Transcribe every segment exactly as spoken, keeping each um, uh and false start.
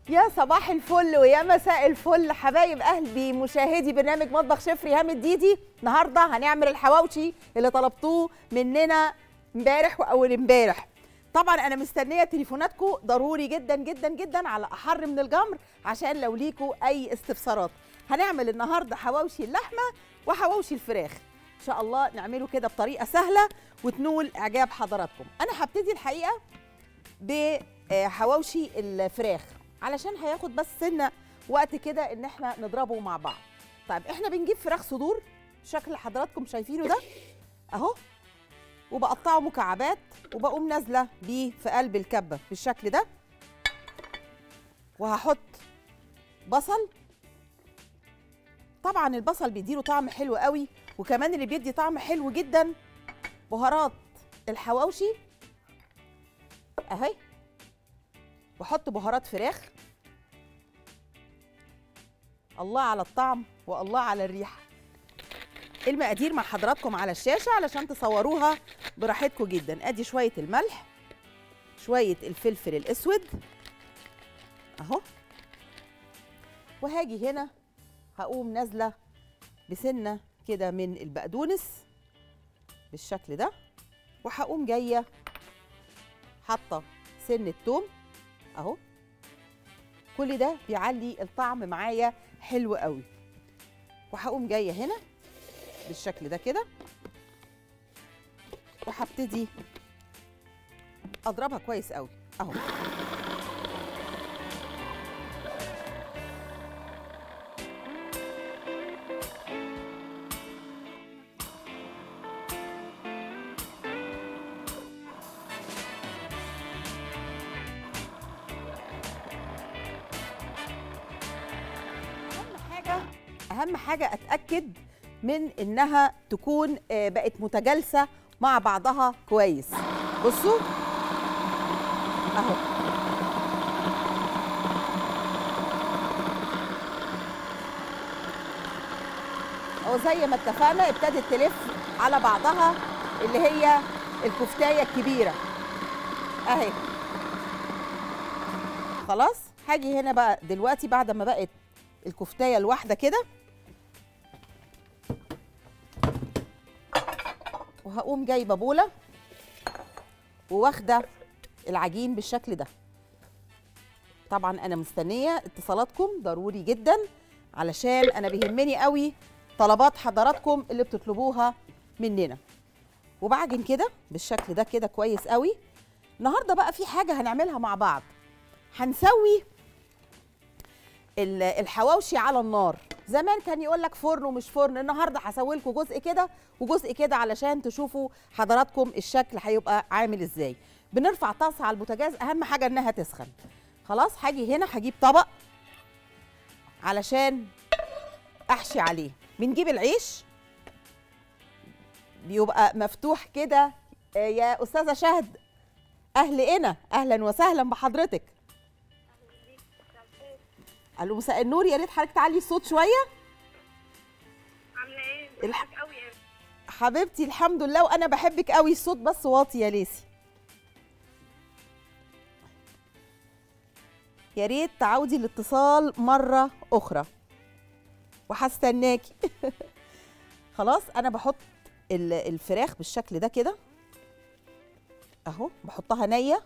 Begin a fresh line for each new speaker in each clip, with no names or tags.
يا صباح الفل ويا مساء الفل حبايب قلبي مشاهدي برنامج مطبخ شيف ريهام الديدي. النهارده هنعمل الحواوشي اللي طلبتوه مننا امبارح واول امبارح. طبعا انا مستنيه تليفوناتكم ضروري جدا جدا جدا على احر من الجمر عشان لو ليكوا اي استفسارات. هنعمل النهارده حواوشي اللحمه وحواوشي الفراخ ان شاء الله، نعمله كده بطريقه سهله وتنول اعجاب حضراتكم. انا هبتدي الحقيقه بحواوشي الفراخ علشان هياخد بس سنه وقت كده ان احنا نضربه مع بعض. طيب احنا بنجيب فراخ صدور بالشكل اللي حضراتكم شايفينه ده اهو، وبقطعه مكعبات وبقوم نازله بيه في قلب الكبه بالشكل ده، وهحط بصل. طبعا البصل بيديله طعم حلو قوي، وكمان اللي بيدي طعم حلو جدا بهارات الحواوشي اهي، واحط بهارات فراخ. الله على الطعم والله على الريحه. المقادير مع حضراتكم على الشاشه علشان تصوروها براحتكم جدا. ادي شويه الملح، شويه الفلفل الاسود اهو، وهاجي هنا هقوم نازله بسنه كده من البقدونس بالشكل ده، وهقوم جايه حاطه سنه توم اهو. كل ده بيعلي الطعم معايا حلو قوي. وهقوم جايه هنا بالشكل ده كده، وهبتدي اضربها كويس قوي اهو. اهم حاجه اتاكد من انها تكون بقت متجانسه مع بعضها كويس. بصوا اهو، اهو زي ما اتفقنا ابتدت تلف على بعضها اللي هي الكفتايه الكبيره اهي. خلاص هاجي هنا بقى دلوقتي بعد ما بقت الكفتايه الواحده كده، وهقوم جايبه بوله وواخده العجين بالشكل ده. طبعا انا مستنيه اتصالاتكم ضروري جدا علشان انا بيهمني قوي طلبات حضراتكم اللي بتطلبوها مننا. وبعجن كده بالشكل ده كده كويس قوي. النهارده بقى في حاجه هنعملها مع بعض، هنسوي الحواوشي على النار. زمان كان يقول لك فرن ومش فرن، النهارده هسوي لكم جزء كده وجزء كده علشان تشوفوا حضراتكم الشكل هيبقى عامل ازاي. بنرفع طاسه على البوتاجاز، اهم حاجه انها تسخن. خلاص هاجي هنا هجيب طبق علشان احشي عليه. بنجيب العيش بيبقى مفتوح كده يا استاذه شهد. اهل انا اهلا وسهلا بحضرتك. الو مساء النور، يا ريت حضرتك تعلي الصوت شويه.
عامله ايه؟
الح...
بحبك قوي يا
حبيبتي الحمد لله، وانا بحبك قوي. الصوت بس واطي يا ليسي. يا ريت تعودي الاتصال مره اخرى وهستناكي. خلاص انا بحط الفراخ بالشكل ده كده اهو، بحطها نيه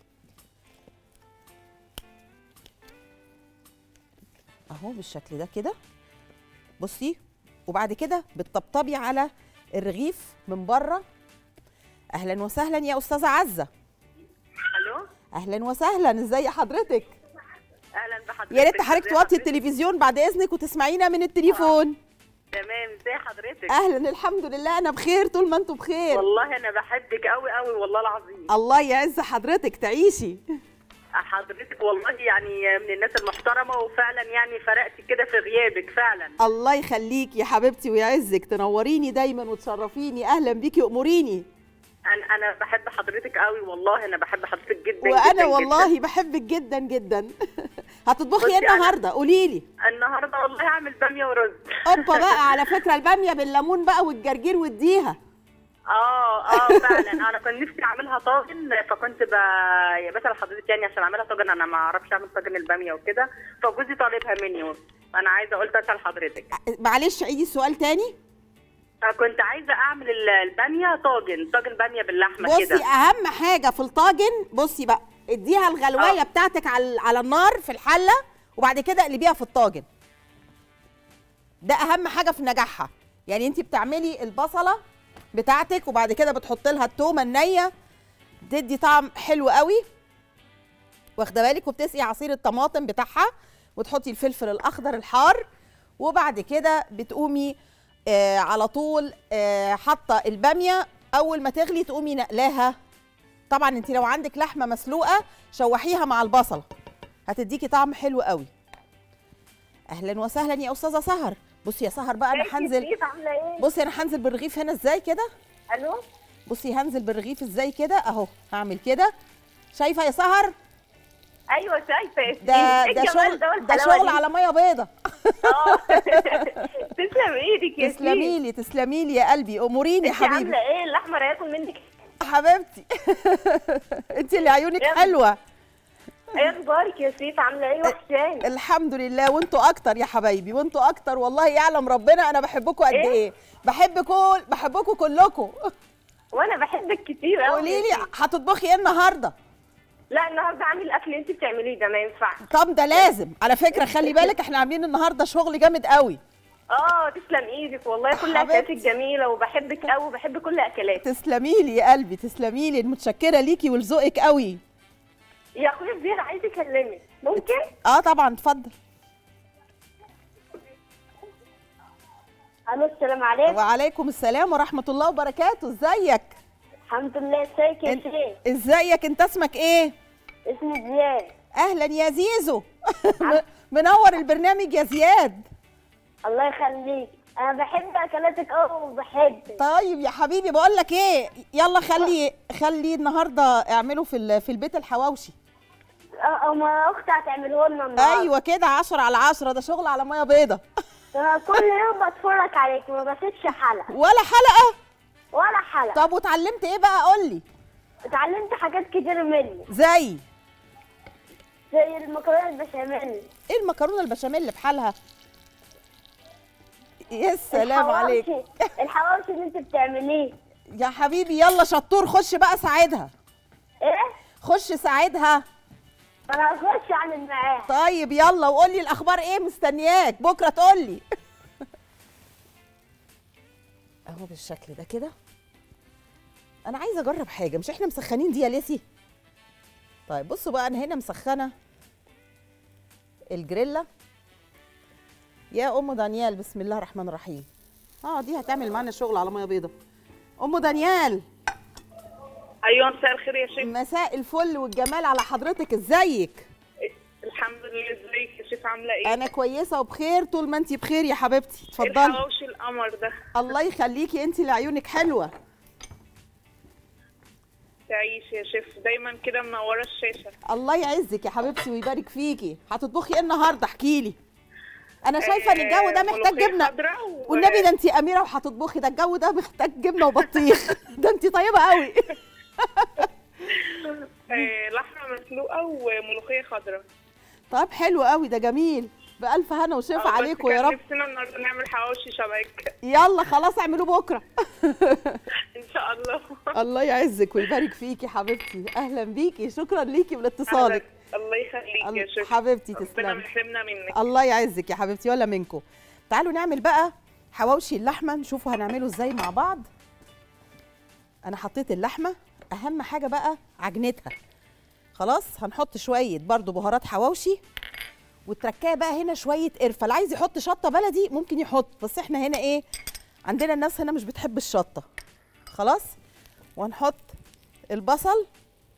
اهو بالشكل ده كده. بصي، وبعد كده بتطبطبي على الرغيف من بره. اهلا وسهلا يا استاذه عزه.
الو
اهلا وسهلا، ازي حضرتك؟
اهلا بحضرتك.
يا ريت حضرتك توطي التلفزيون بعد اذنك وتسمعينا من التليفون.
آه. تمام، ازي حضرتك؟
اهلا الحمد لله، انا بخير طول ما انتم بخير.
والله انا بحبك قوي قوي والله العظيم.
الله يعز حضرتك، تعيشي.
حضرتك والله يعني من الناس المحترمه، وفعلا يعني فرقتي كده في غيابك فعلا.
الله يخليكي يا حبيبتي ويعزك، تنوريني دايما وتشرفيني. اهلا بيكي، اموريني.
انا انا بحب حضرتك قوي والله، انا بحب حضرتك جدا.
وانا
جدا
والله
جدا.
بحبك جدا جدا. هتطبخي ايه النهارده؟ قولي لي.
النهارده والله هعمل باميه ورز.
اوبا بقى، على فكره الباميه بالليمون بقى والجرجير واديها.
اه اه فعلا انا كنت نفسي اعملها طاجن، فكنت ب... بسال حضرتك يعني عشان اعملها طاجن، انا ما اعرفش اعمل طاجن الباميه وكده، فجوزي طالبها مني، انا عايزه قلت اسال حضرتك.
معلش عيدي السؤال تاني.
كنت عايزه اعمل ال- الباميه طاجن، طاجن باميه باللحمه
بصي
كده.
اهم حاجه في الطاجن، بصي بقى اديها الغلوايه
آه.
بتاعتك على على النار في الحله، وبعد كده اقلبيها في الطاجن. ده اهم حاجه في نجاحها. يعني انت بتعملي البصله بتاعتك وبعد كده بتحطي لها التومه النيه، تدي طعم حلو قوي، واخده بالك، وبتسقي عصير الطماطم بتاعها وتحطي الفلفل الاخضر الحار، وبعد كده بتقومي آه على طول آه حاطه الباميه، اول ما تغلي تقومي نقلاها. طبعا انت لو عندك لحمه مسلوقه شوحيها مع البصله هتديكي طعم حلو قوي. اهلا وسهلا يا استاذه سهر. بصي يا سهر بقى انا هنزل، بصي انا هنزل بالرغيف هنا ازاي كده.
الو
بصي هنزل بالرغيف ازاي كده اهو، هعمل كده، شايفه يا سهر؟
ايوه شايفه.
ده ده شغل، ده شغل على ميه بيضه.
اه تسلم ايدك يا
تسلمي لي تسلمي لي يا قلبي، اموريني يا حبيبي.
عامله ايه؟ الاحمر هياكل منك
حبيبتي. انت اللي عيونك حلوه.
ايه اخبارك يا سيف؟ عامله ايه؟ وحشاني.
الحمد لله، وانتوا اكتر يا حبايبي، وانتوا اكتر، والله يعلم ربنا انا بحبكم قد ايه, إيه؟ بحبكم بحبكم كلكم.
وانا بحبك كتير قوي.
قولي لي هتطبخي ايه النهارده؟
لا النهارده عامل الاكل اللي انت بتعمليه ده ما ينفعش.
طب ده لازم على فكره، خلي بالك احنا عاملين النهارده شغل جامد قوي.
اه تسلم ايدك والله، كل اكلاتك جميله وبحبك قوي وبحب كل اكلاتك.
تسلمي لي يا قلبي، تسلمي لي، متشكره ليكي ولذوقك قوي.
يا اخويا كبير عايز اكلمك ممكن؟
اه طبعا اتفضل.
الو السلام عليكم.
وعليكم السلام ورحمه الله وبركاته، ازيك؟
الحمد لله. ازيك يا شيخ؟
ازيك انت، اسمك ايه؟
اسمي زياد.
اهلا يا زيزو. منور البرنامج يا زياد.
الله يخليك، انا بحب اكلاتك قوي وبحبك.
طيب يا حبيبي بقول لك ايه، يلا خلي خلي النهارده اعملوا في في البيت الحواوشي.
اه ما اختي هتعمله لنا النهارده.
ايوه كده عشرة على عشرة، ده شغل على ميه بيضه.
انا كل يوم بتفرج عليك ما بسيبش حلقه.
ولا حلقه؟
ولا حلقه.
طب واتعلمت ايه بقى قول لي؟
اتعلمت حاجات كتير منك.
زي
زي المكرونه البشاميل.
ايه المكرونه البشاميل بحالها؟ يا سلام عليك.
الحواوشي اللي انت بتعمليه
يا حبيبي. يلا شطور، خش بقى ساعدها.
ايه؟
خش ساعدها.
انا هخش اعمل معاها.
طيب يلا، وقول لي الاخبار ايه، مستنياك بكره تقول لي. اهو بالشكل ده كده. انا عايزه اجرب حاجه، مش احنا مسخنين دي يا ليسي؟ طيب بصوا بقى، انا هنا مسخنه الجريلا يا ام دانيال. بسم الله الرحمن الرحيم. اه دي هتعمل معانا شغل على ميه بيضه. ام دانيال.
ايوه مساء الخير يا شيخ.
مساء الفل والجمال على حضرتك، ازيك؟
الحمد لله. ازيك يا شيخ؟ عامله ايه؟
انا كويسه وبخير، طول ما انت بخير يا حبيبتي. اتفضلي.
الحواوشي القمر ده.
الله يخليكي، انت اللي عيونك حلوه.
تعيش يا شيف، دايما كده منوره الشاشه.
الله يعزك يا حبيبتي ويبارك فيكي. هتطبخي ايه النهارده؟ احكي لي. انا شايفه ان الجو ده محتاج جبنه
و...
والنبي ده انت اميره وهتطبخي، ده الجو ده محتاج جبنه وبطيخ. ده انت طيبه قوي.
لحمه مسلوقه وملوخيه خضراء.
طب حلو قوي، ده جميل، بألف هنا وشفا عليكم يا رب.
نفسنا النهارده نعمل حواوشي شبك.
يلا خلاص اعملوه بكره.
ان شاء الله.
الله يعزك ويبارك فيكي حبيبتي، اهلا بيكي، شكرا ليكي ولاتصالك.
الله يخليك يا شيخ
حبيبتي، تسلمي.
ربنا ما يحرمنا منك.
الله يعزك يا حبيبتي ولا منكم. تعالوا نعمل بقى حواوشي اللحمه، نشوفوا هنعمله ازاي مع بعض. انا حطيت اللحمه، اهم حاجه بقى عجنتها. خلاص هنحط شويه برضو بهارات حواوشي، والتركايه بقى هنا شويه قرفه، اللي عايز يحط شطه بلدي ممكن يحط، بس احنا هنا ايه، عندنا الناس هنا مش بتحب الشطه. خلاص. وهنحط البصل.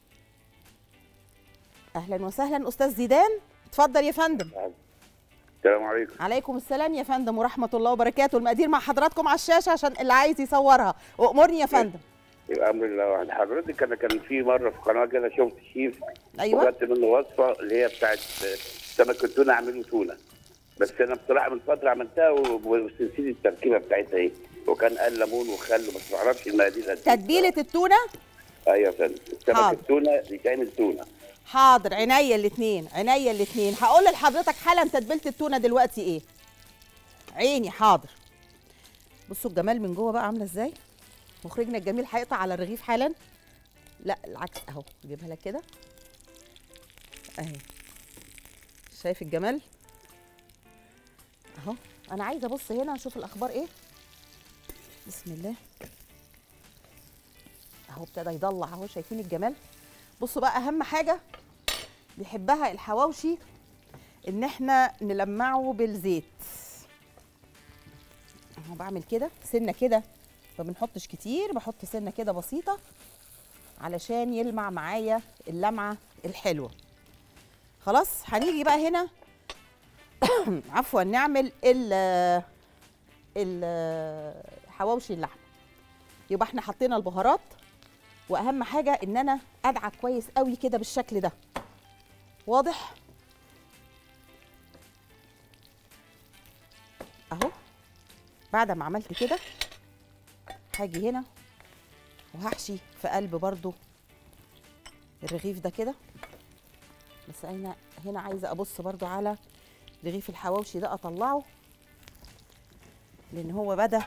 اهلا وسهلا استاذ زيدان، اتفضل يا فندم.
السلام عليكم.
عليكم السلام يا فندم ورحمه الله وبركاته. المقادير مع حضراتكم على الشاشه عشان اللي عايز يصورها. وامرني يا فندم.
الامر لله. حضرتك انا كان في مره في قناه كده شفت شيف،
ايوه،
وخدت منه وصفه اللي هي بتاعت سمك التونه، اعمله تونه، بس انا بصراحه من فتره عملتها ونسيت التركيبه بتاعتها ايه. وكان قال ليمون وخل، بس ما اعرفش المقادير قد
تتبيله التونه.
ايوه يا فندم، سمك التونه بيتعمل تونه.
حاضر، عينيا الاثنين، عينيا الاثنين. هقول لحضرتك حالا تتبيله التونه دلوقتي ايه. عيني حاضر. بصوا الجمال من جوه بقى عامله ازاي. مخرجنا الجميل هيقطع على الرغيف حالا. لا العكس اهو، اجيبها لك كده اهي. شايف الجمال اهو. انا عايزه ابص هنا اشوف الاخبار ايه. بسم الله اهو، ابتدى يضلع اهو. شايفين الجمال. بصوا بقى، اهم حاجه بيحبها الحواوشي ان احنا نلمعه بالزيت اهو. بعمل كده سنه كده، ما بنحطش كتير، بحط سنه كده بسيطه علشان يلمع معايا اللمعه الحلوه. خلاص هنيجي بقى هنا عفوا نعمل ال ال حواوشي اللحمه. يبقى احنا حطينا البهارات، واهم حاجه ان انا ادعك كويس قوي كده بالشكل ده. واضح اهو. بعد ما عملت كده هاجي هنا وهحشي في قلب برضو الرغيف ده كده. بس انا هنا عايزه ابص برضو على رغيف الحواوشي ده اطلعه، لان هو بدا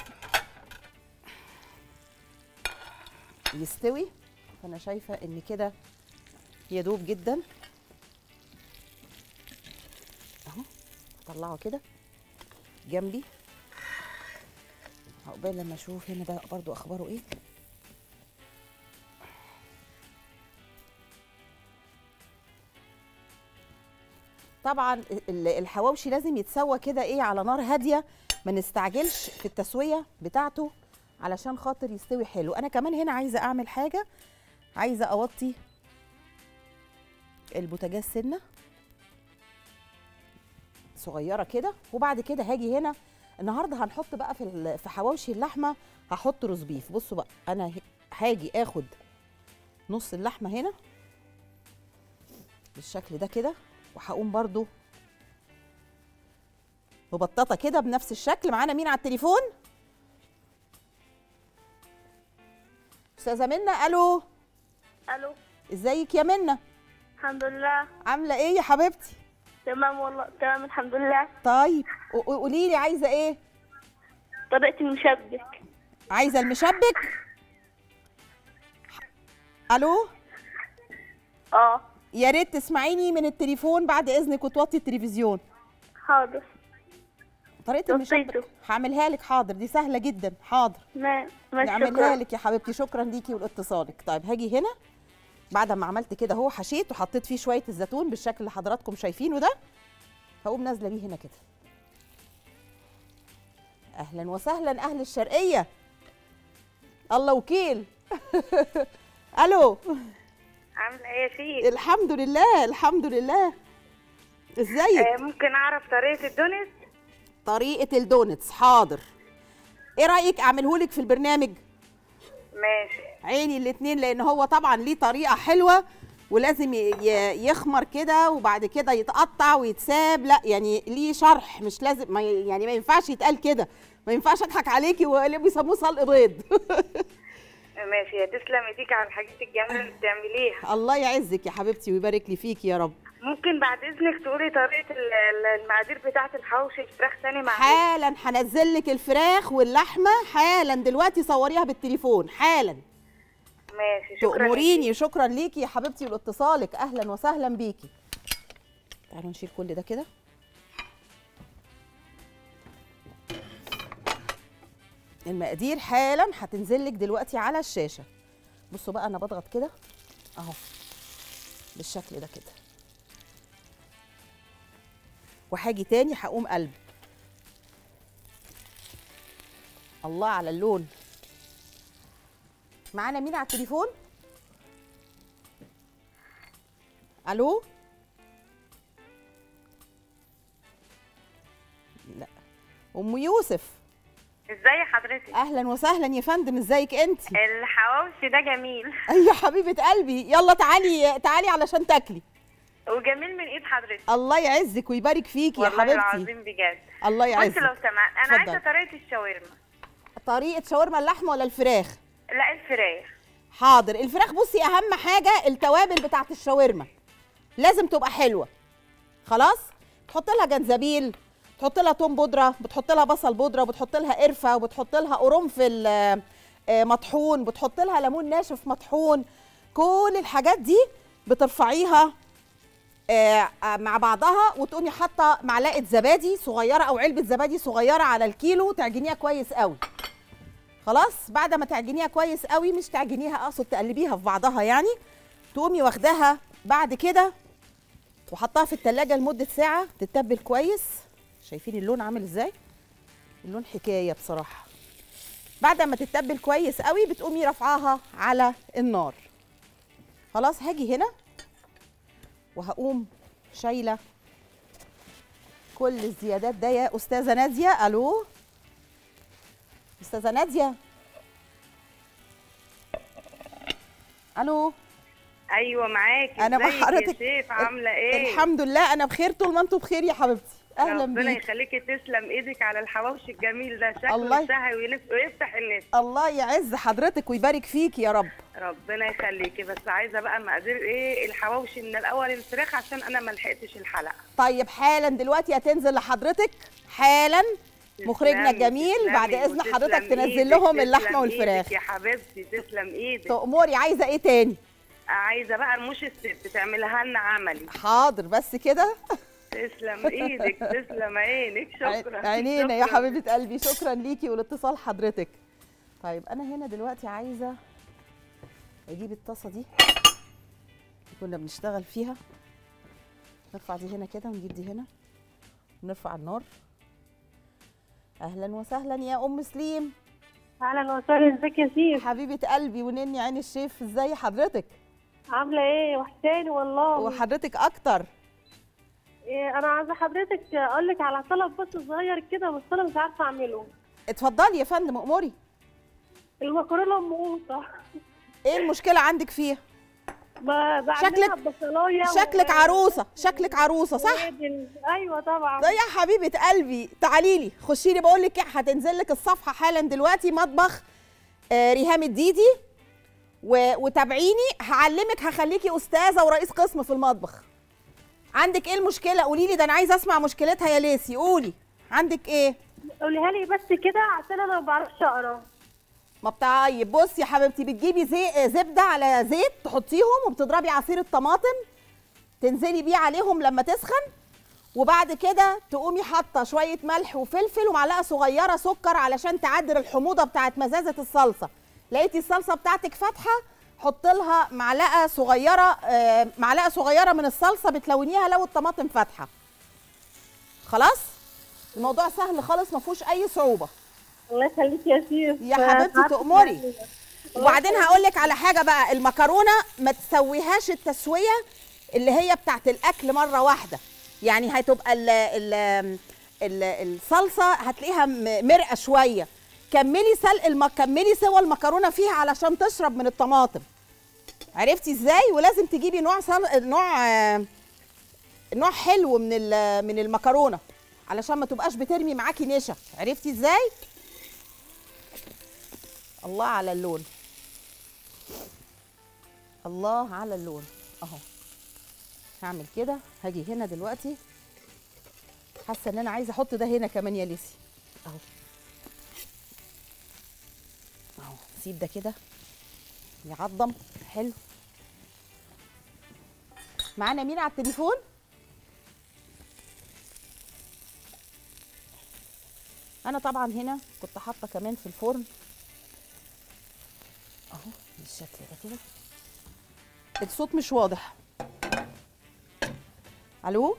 يستوي. فانا شايفه ان كده يدوب جدا اهو. اطلعه كده جنبي عقبال لما اشوف هنا ده برضو اخباره ايه. طبعا الحواوشي لازم يتسوى كده ايه على نار هاديه، ما نستعجلش في التسويه بتاعته علشان خاطر يستوي حلو. انا كمان هنا عايزه اعمل حاجه، عايزه اوطي البوتاجاز سنه صغيره كده. وبعد كده هاجي هنا النهارده هنحط بقى في في حواوشي اللحمه هحط روز بيف. بصوا بقى، انا هاجي اخد نص اللحمه هنا بالشكل ده كده، وهقوم برضو مبططه كده بنفس الشكل. معانا مين على التليفون؟ استاذه منى. الو.
الو.
ازيك يا منى؟
الحمد لله.
عامله ايه يا حبيبتي؟
تمام والله، تمام الحمد لله.
طيب قولي لي عايزه ايه؟
طريقه المشبك.
عايزه المشبك؟ الو.
اه
يا ريت تسمعيني من التليفون بعد اذنك وتوطي التلفزيون.
حاضر.
طريقه المشبك هعملها لك. حاضر، دي سهله جدا. حاضر نعملها لك يا حبيبتي. شكرا ليكي ولاتصالك. طيب هاجي هنا بعد ما عملت كده اهو، حشيت وحطيت فيه شويه الزيتون بالشكل اللي حضراتكم شايفينه ده. هقوم نازله بيه هنا كده. اهلا وسهلا اهل الشرقيه. الله وكيل. الو.
عامله ايه يا شيخ؟
الحمد لله الحمد لله. ازيك؟
آه ممكن اعرف طريقه الدونت؟
طريقه الدونتس حاضر. ايه رايك اعملهولك في البرنامج؟
ماشي.
عيني الاتنين، لان هو طبعا ليه طريقه حلوه ولازم يخمر كده وبعد كده يتقطع ويتساب. لا يعني ليه شرح، مش لازم ما يعني ما ينفعش يتقال كده. ما ينفعش اضحك عليكي واللي بيسموه سلق بيض.
ماشي يا تسلم ايديك على الحاجات الجميله اللي بتعمليها.
الله يعزك يا حبيبتي ويبارك لي فيكي يا رب.
ممكن بعد اذنك تقولي طريقه المقادير بتاعه الحوشي الفراخ ثاني مع
حالا هنزل لك الفراخ واللحمه حالا دلوقتي. صوريها بالتليفون حالا.
ماشي شكرا.
تأمريني. شكرا ليكي يا حبيبتي ولاتصالك. اهلا وسهلا بيكي. تعالوا نشيل كل ده كده. المقادير حالا هتنزل لك دلوقتي على الشاشه. بصوا بقى، انا بضغط كده اهو بالشكل ده كده، وهاجي تاني هقوم قلب. الله على اللون. معانا مين على التليفون؟ الو. لا ام يوسف.
ازاي حضرتك؟
اهلا وسهلا يا فندم. ازيك انت؟
الحواوشي ده جميل.
ايوه حبيبه قلبي. يلا تعالي تعالي علشان تاكلي.
وجميل من ايد حضرتك.
الله يعزك ويبارك فيكي يا حبيبتي.
والله العظيم بجد.
الله يعزك.
بص لو سمحت، انا عايزه طريقه الشاورما.
طريقه شاورما اللحمه ولا الفراخ؟
لا الفراخ.
حاضر. الفراخ بصي اهم حاجه التوابل بتاعه الشاورما لازم تبقى حلوه. خلاص؟ تحط لها جنزبيل، تحط لها توم بودره، بتحط لها بصل بودره، وبتحط لها قرفه، وبتحط لها قرنفل مطحون، بتحط لها ليمون ناشف مطحون. كل الحاجات دي بترفعيها مع بعضها، وتقومي حاطه معلقه زبادي صغيره او علبه زبادي صغيره على الكيلو، تعجنيها كويس قوي. خلاص؟ بعد ما تعجنيها كويس قوي، مش تعجنيها اقصد تقلبيها في بعضها يعني، تقومي واخداها بعد كده وحطها في التلاجة لمده ساعه تتبل كويس. شايفين اللون عامل ازاي؟ اللون حكايه بصراحه. بعد ما تتبل كويس قوي بتقومي رافعاها على النار. خلاص؟ هاجي هنا وهقوم شايله كل الزيادات ده يا استاذه ناديه. الو استاذه ناديه؟ الو.
ايوه معاكي.
انا مع حضرتك
يا شيف عامله ايه؟
الحمد لله انا بخير طول ما انتوا بخير يا حبيبتي. اهلا بيكي.
ربنا يخليكي، تسلم ايدك على الحواوشي الجميل ده، شكله
الله
يشهي ويفتح النفس.
الله يعز حضرتك ويبارك فيكي يا رب.
ربنا يخليكي. بس عايزه بقى مقادير ايه الحواوشي من الاول الفراخ عشان انا ما لحقتش الحلقه.
طيب حالا دلوقتي هتنزل لحضرتك حالا مخرجنا الجميل. بعد اذن حضرتك تنزل لهم اللحمه والفراخ.
يا حبيبتي تسلم ايدك.
تأمري. عايزه ايه تاني؟
عايزه بقى الموش الست تعملها لنا عملي.
حاضر بس كده.
تسلم ايدك، تسلم عينك، شكرا.
عينينا يا حبيبه قلبي، شكرا ليكي ولاتصال حضرتك. طيب انا هنا دلوقتي عايزه اجيب الطاسه دي كنا بنشتغل فيها، نرفع دي هنا كده ونجيب دي هنا ونرفع النار. اهلا وسهلا يا ام سليم.
اهلا وسهلا. ازيك يا شيف؟
حبيبه قلبي ونني عين الشيف، ازاي حضرتك؟
عامله ايه؟ وحشاني والله.
وحضرتك اكتر.
إيه انا عايزه حضرتك اقول لك على طلب بس صغير كده، بس انا مش عارفه اعمله.
اتفضلي يا فندم اموري.
المكرونه ام قوطه.
ايه المشكله عندك فيها؟
شكلك بصلايه
شكلك و... عروسه، شكلك عروسه صح؟
ايوه طبعا.
ده يا حبيبه قلبي تعالي لي خشي لي، بقول لك هتنزل لك الصفحه حالا دلوقتي، مطبخ آه ريهام الديدي، و... وتابعيني هعلمك، هخليكي استاذه ورئيس قسم في المطبخ. عندك ايه المشكله؟ قولي لي، ده انا عايزه اسمع مشكلتها يا ليسي. قولي عندك ايه؟
قوليها لي بس كده عشان انا ما بعرفش اقرا.
ما طيب بصي يا حبيبتي، بتجيبي زي زبده على زيت تحطيهم، وبتضربي عصير الطماطم تنزلي بيه عليهم لما تسخن، وبعد كده تقومي حاطه شويه ملح وفلفل ومعلقه صغيره سكر علشان تعدل الحموضه بتاعت مزازه الصلصه. لقيتي الصلصه بتاعتك فاتحه، حط لها معلقه صغيره آه معلقه صغيره من الصلصه بتلونيها لو الطماطم فاتحه. خلاص؟ الموضوع سهل خالص، ما فيهوش اي صعوبه.
الله يخليك يا شيف.
يا حبيبتي تأمري. وبعدين هقول لك على حاجه بقى، المكرونه ما تسويهاش التسويه اللي هي بتاعت الاكل مره واحده، يعني هتبقى ال ال ال الصلصه هتلاقيها مرقه شويه. كملي سلق الم... كملي سوى المكرونه فيها علشان تشرب من الطماطم. عرفتي ازاي؟ ولازم تجيبي نوع صل... نوع آه... نوع حلو من ال... من المكرونه علشان ما تبقاش بترمي معاكي نشا. عرفتي ازاي؟ الله على اللون، الله على اللون اهو. هعمل كده، هاجي هنا دلوقتي حاسه ان انا عايزه احط ده هنا كمان يا ليسي اهو اهو. سيب ده كده يعضم حلو. معانا مين على التليفون؟ انا طبعا هنا كنت حاطه كمان في الفرن اهو بالشكل ده كده. الصوت مش واضح. الو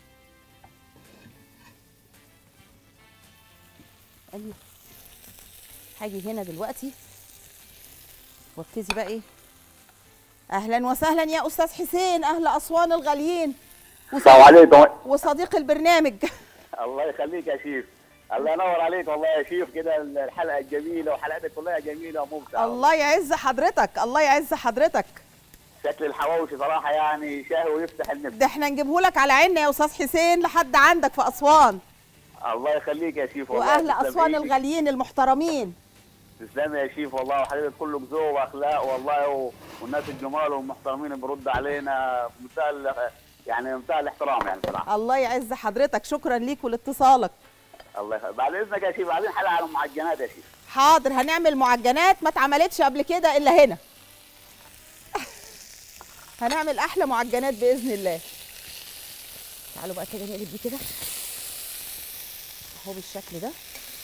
ايوه. هاجي هنا دلوقتي وابتدي بقى ايه. اهلا وسهلا يا استاذ حسين، اهل اسوان الغاليين.
السلام عليكم.
وصديق البرنامج.
الله يخليك يا شيف، الله ينور عليك والله يا شيف. كده الحلقه الجميله وحلقتك كلها جميله وممتعه.
الله يعز حضرتك، الله يعز حضرتك.
شكل الحواوشي صراحه يعني شهي ويفتح النفس.
ده احنا نجيبه لك على عيننا يا استاذ حسين لحد عندك في اسوان.
الله يخليك يا شيف والله.
واهل اسوان الغاليين المحترمين.
تسلمي يا شيف والله، وحضرتك كلك ذوق واخلاق والله، و... والناس الجمال والمحترمين بيرد علينا بمنتهى ال- يعني منتهى الاحترام يعني صراحه.
الله يعز حضرتك، شكرا ليك ولاتصالك.
الله يخليك. بعد اذنك يا شيف عايزين حلقه على المعجنات يا شيف.
حاضر، هنعمل معجنات ما اتعملتش قبل كده الا هنا. هنعمل احلى معجنات باذن الله. تعالوا بقى كده نقلب دي كده اهو بالشكل ده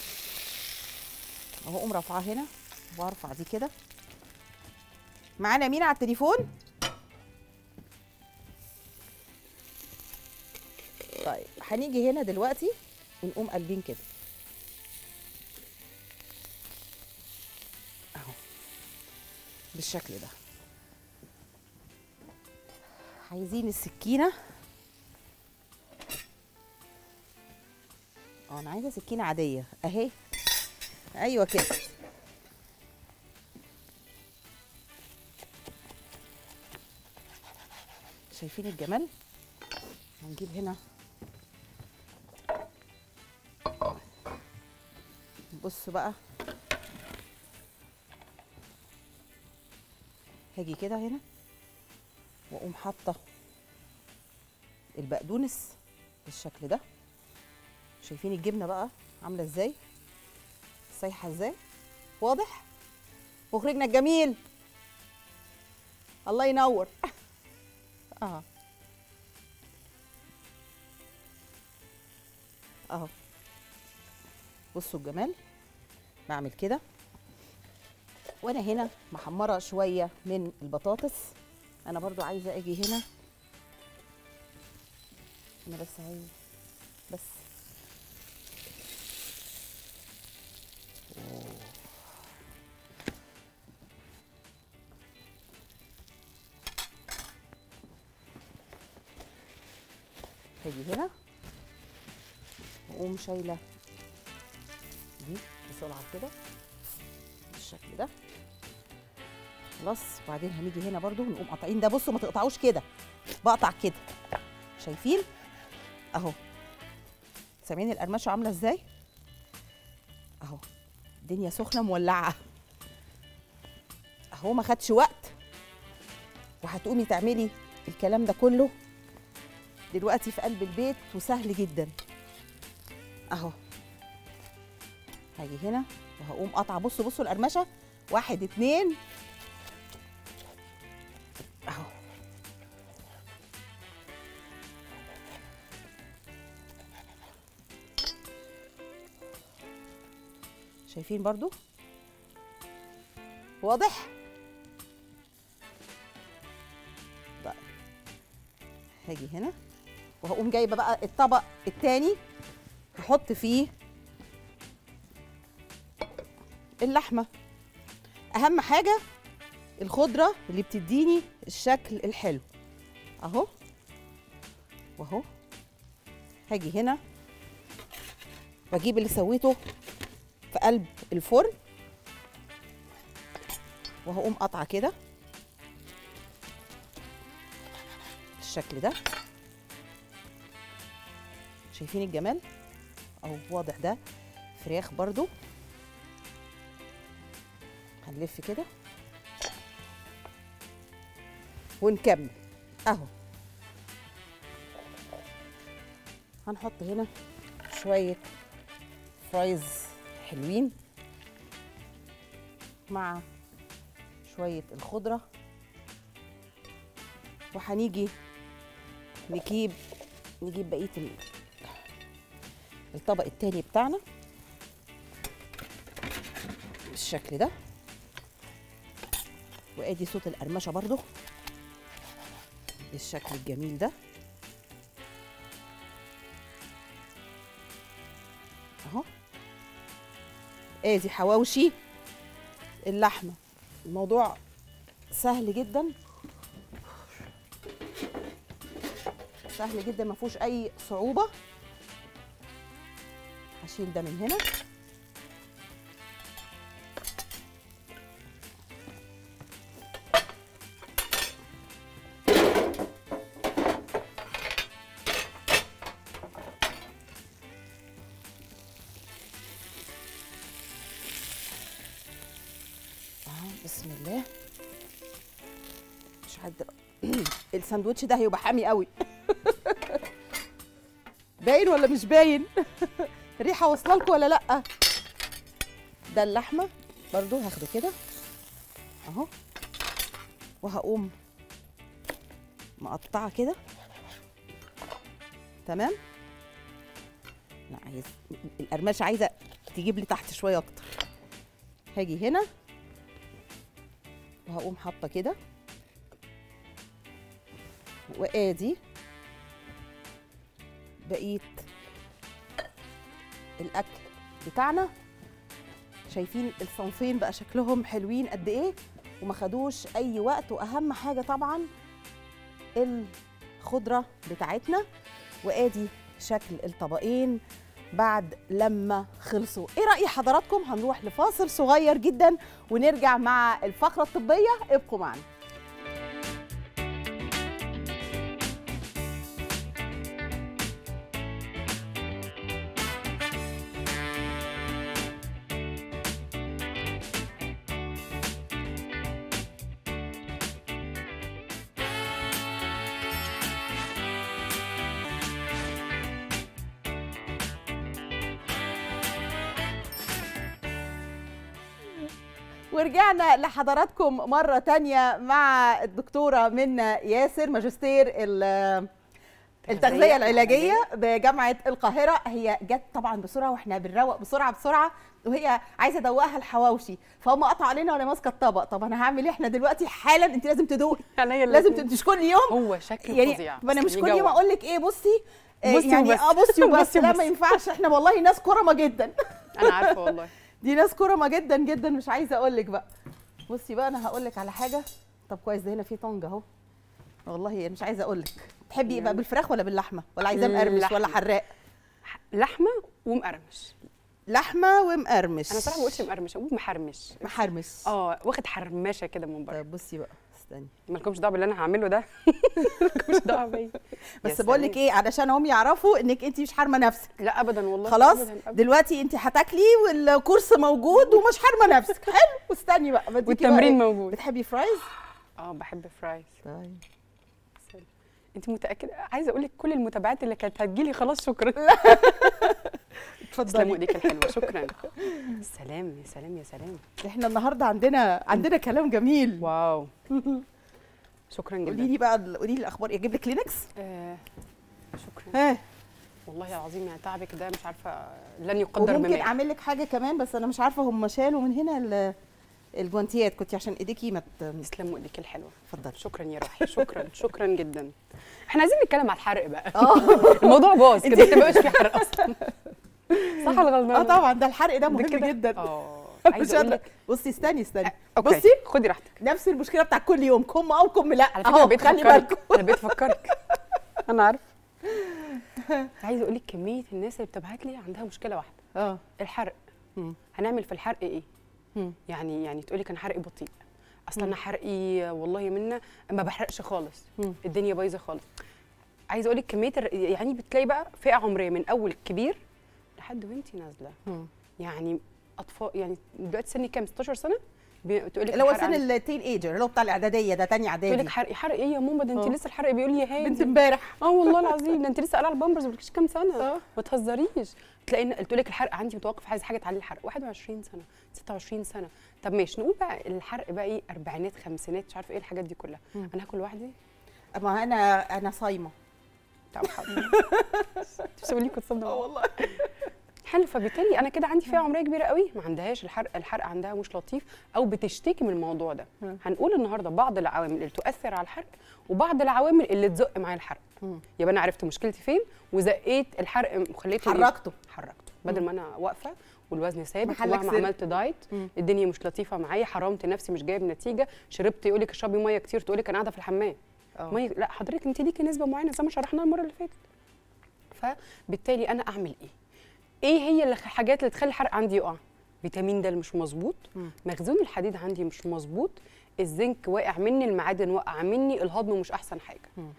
اهو. اقوم رافعاها هنا وارفع دي كده. معانا مين على التليفون؟ طيب هنيجي هنا دلوقتي ونقوم قلبين كده اهو بالشكل ده. عايزين السكينه، اه انا عايزه سكينه عاديه اهي. ايوه كده. شايفين الجمال؟ هنجيب هنا بصوا بقى، هاجي كده هنا واقوم حاطه البقدونس بالشكل ده. شايفين الجبنه بقى عامله ازاي؟ سايحه ازاي؟ واضح؟ مخرجنا الجميل الله ينور. اه اهو بصوا الجمال. بعمل كده وانا هنا محمره شويه من البطاطس. انا برضو عايزه اجي هنا، انا بس عايز بس أوه. هاجي هنا واقوم شايله دي بسرعه كده بالشكل ده خلاص. وبعدين هنيجي هنا برضو نقوم قاطعين ده. بصوا ما تقطعوش كده، بقطع كده. شايفين اهو؟ سامعين القرمشه عامله ازاي؟ اهو الدنيا سخنه مولعه اهو، ما خدش وقت. وهتقومي تعملي الكلام ده كله دلوقتي في قلب البيت وسهل جدا اهو. هاجي هنا وهقوم قاطعه. بصوا بصوا القرمشه، واحد اتنين اهو. شايفين برضو؟ واضح؟ طيب هاجي هنا وهقوم جايبه بقى الطبق التاني، هحط فيه اللحمه. اهم حاجه الخضره اللي بتديني الشكل الحلو اهو واهو. هاجي هنا واجيب اللي سويته في قلب الفرن وهقوم قاطعه كده بالشكل ده. شايفين الجمال اهو؟ واضح ده فراخ برضو. هنلف كده ونكمل اهو. هنحط هنا شويه فرايز حلوين مع شويه الخضره، وهنيجي نجيب نجيب بقيه الطبق التاني بتاعنا بالشكل ده. وادي صوت القرمشه برضو بالشكل الجميل ده اهو. ادي حواوشي اللحمه. الموضوع سهل جدا، سهل جدا، ما فيهوش اي صعوبه. هشيل ده من هنا الساندوتش ده هيبقى حامي قوي. باين ولا مش باين؟ الريحه واصله لكم ولا لا؟ ده اللحمه برضو هاخده كده اهو، وهقوم مقطعه كده. تمام. لا عايز القرمشه عايزه تجيب لي تحت شويه اكتر. هاجي هنا وهقوم حاطه كده، وادي بقيه الاكل بتاعنا. شايفين الصنفين بقى شكلهم حلوين قد ايه وما خدوش اي وقت. واهم حاجه طبعا الخضره بتاعتنا. وادي شكل الطبقين بعد لما خلصوا. ايه رأي حضراتكم؟ هنروح لفاصل صغير جدا ونرجع مع الفقرة الطبية. ابقوا معنا. ورجعنا لحضراتكم مرة تانية مع الدكتورة منى ياسر، ماجستير التغذية العلاجية بجامعة القاهرة. هي جت طبعا بسرعة واحنا بنروق بسرعة بسرعة، وهي عايزة ادوقها الحواوشي، فهم قطعوا علينا وانا ماسكة الطبق. طب انا هعمل ايه؟ احنا دلوقتي حالا انت لازم تدوقي، لازم مش كل يوم.
هو شكله
يعني
فظيع.
انا مش كل يوم اقول لك ايه بصي
بصي
يعني
وبس.
اه بصي وبس.
بصي
لا
وبس.
ما ينفعش، احنا والله ناس كرمة جدا.
انا عارفة والله.
دي ناس كرمه جدا جدا، مش عايزه اقول لك بقى. بصي بقى انا هقول لك على حاجه. طب كويس، ده هنا في طنجه اهو. والله مش عايزه اقول لك. تحبي يبقى بالفراخ ولا باللحمه ولا عايزاه مقرمش ولا حراق؟
لحمه ومقرمش.
لحمه ومقرمش.
انا صراحه ما بقولش مقرمش، اقول محرمش.
محرمش
اه، واخد حرمشه كده من بره.
طب بصي بقى استني،
مالكمش دعوه باللي انا هعمله ده. مالكمش دعوه بيا.
بس بقول لك ايه، علشان هم يعرفوا انك انت مش حارمه نفسك.
لا ابدا والله.
خلاص
أبداً أبداً.
دلوقتي انت هتاكلي والكورس موجود ومش حارمه نفسك. حلو. واستني بقى
والتمرين موجود.
بتحبي فرايز؟
اه بحب فرايز.
طيب
انت متاكده؟ عايزه اقول لك كل المتابعات اللي كانت هتجيلي خلاص شكرا.
اتفضلي.
تسلموا ايديك الحلوه، شكرا. سلام يا سلام يا سلام.
احنا النهارده عندنا عندنا كلام جميل.
واو. شكرا جدا.
قولي لي بقى، قولي لي الاخبار. اجيب لك كلينكس؟
آه شكرا.
ها
والله العظيم يعني تعبك ده مش عارفه لن يقدر بمال.
وممكن اعمل لك حاجه كمان، بس انا مش عارفه هم شالوا من هنا الجوانتيات، كنت عشان ايديكي ما
تسلموا ايديك الحلوه.
اتفضلي.
شكرا يا روحي، شكرا شكرا جدا. احنا عايزين نتكلم على الحرق بقى. اه الموضوع باظ كده، ما بقاش في حرق اصلا. صح ولا غلطان؟
اه طبعا، ده الحرق ده مهم جدا.
اه عايزه اقول لك.
بصي استني استني
أوكي.
بصي
خدي راحتك.
نفس المشكله بتاع كل يوم، كم او كم لا.
على فكره بقيت افكرك، انا بقيت افكرك. انا عارفه. عايزه اقول لك كميه الناس اللي بتبعت لي عندها مشكله واحده.
اه
الحرق. مم. هنعمل في الحرق ايه؟ مم. يعني يعني تقولي كان حرقي بطيء، اصلا انا حرقي والله منا ما بحرقش خالص. مم. الدنيا بايظه خالص. عايزه اقول لك كميه يعني بتلاقي بقى فئه عمريه من اول كبير لحد وانتي نازله. مم. يعني اطفال، يعني دلوقتي سني كام؟ ستاشر سنه. بتقول لك
اللي هو سن التين ايجر اللي هو بتاع الاعداديه ده، تاني اعدادي.
تقول لك حرقي حرق ايه يا ماما؟ ده انت لسه الحرق بيقول لي يا هادي
بنت امبارح.
اه والله العظيم، ده انت لسه قالعه البامبرز ما بقالكيش كام سنه. ما تهزريش. تلاقي قلت لك الحرق عندي متوقف، عايز حاجه تعلي الحرق. واحد وعشرين سنه، ستة وعشرين سنه. طب ماشي، نقول بقى الحرق بقى ايه؟ اربعينات، خمسينات، مش عارفه ايه الحاجات دي كلها. مم. انا هاكل لوحدي؟
ما انا انا صايمه.
طب حاضر. تسوي لي كنت صدمه. اه والله. حلو. فبالتالي انا كده عندي فئه عمريه كبيره قوي ما عندهاش الحرق، الحرق عندها مش لطيف او بتشتكي من الموضوع ده. م. هنقول النهارده بعض العوامل اللي تؤثر على الحرق وبعض العوامل اللي تزق معايا الحرق. م. يبقى انا عرفت مشكلتي فين وزقيت الحرق وخليته
حركته
حركته بدل ما انا واقفه والوزن ثابت ومهما عملت دايت م. الدنيا مش لطيفه معايا، حرمت نفسي، مش جايب نتيجه. شربت يقول لك اشربي ميه كتير، تقول لك انا قاعده في الحمام. أوه. ميه لا حضرتك انت ليكي نسبه معينه زي ما شرحناها المره اللي فاتت. فبالتالي انا اعمل ايه؟ ايه هي الحاجات اللي تخلي الحرق عندي يقع؟ فيتامين د مش مظبوط، مخزون الحديد عندي مش مظبوط، الزنك واقع مني، المعادن واقعه مني، الهضم مش احسن حاجه. م.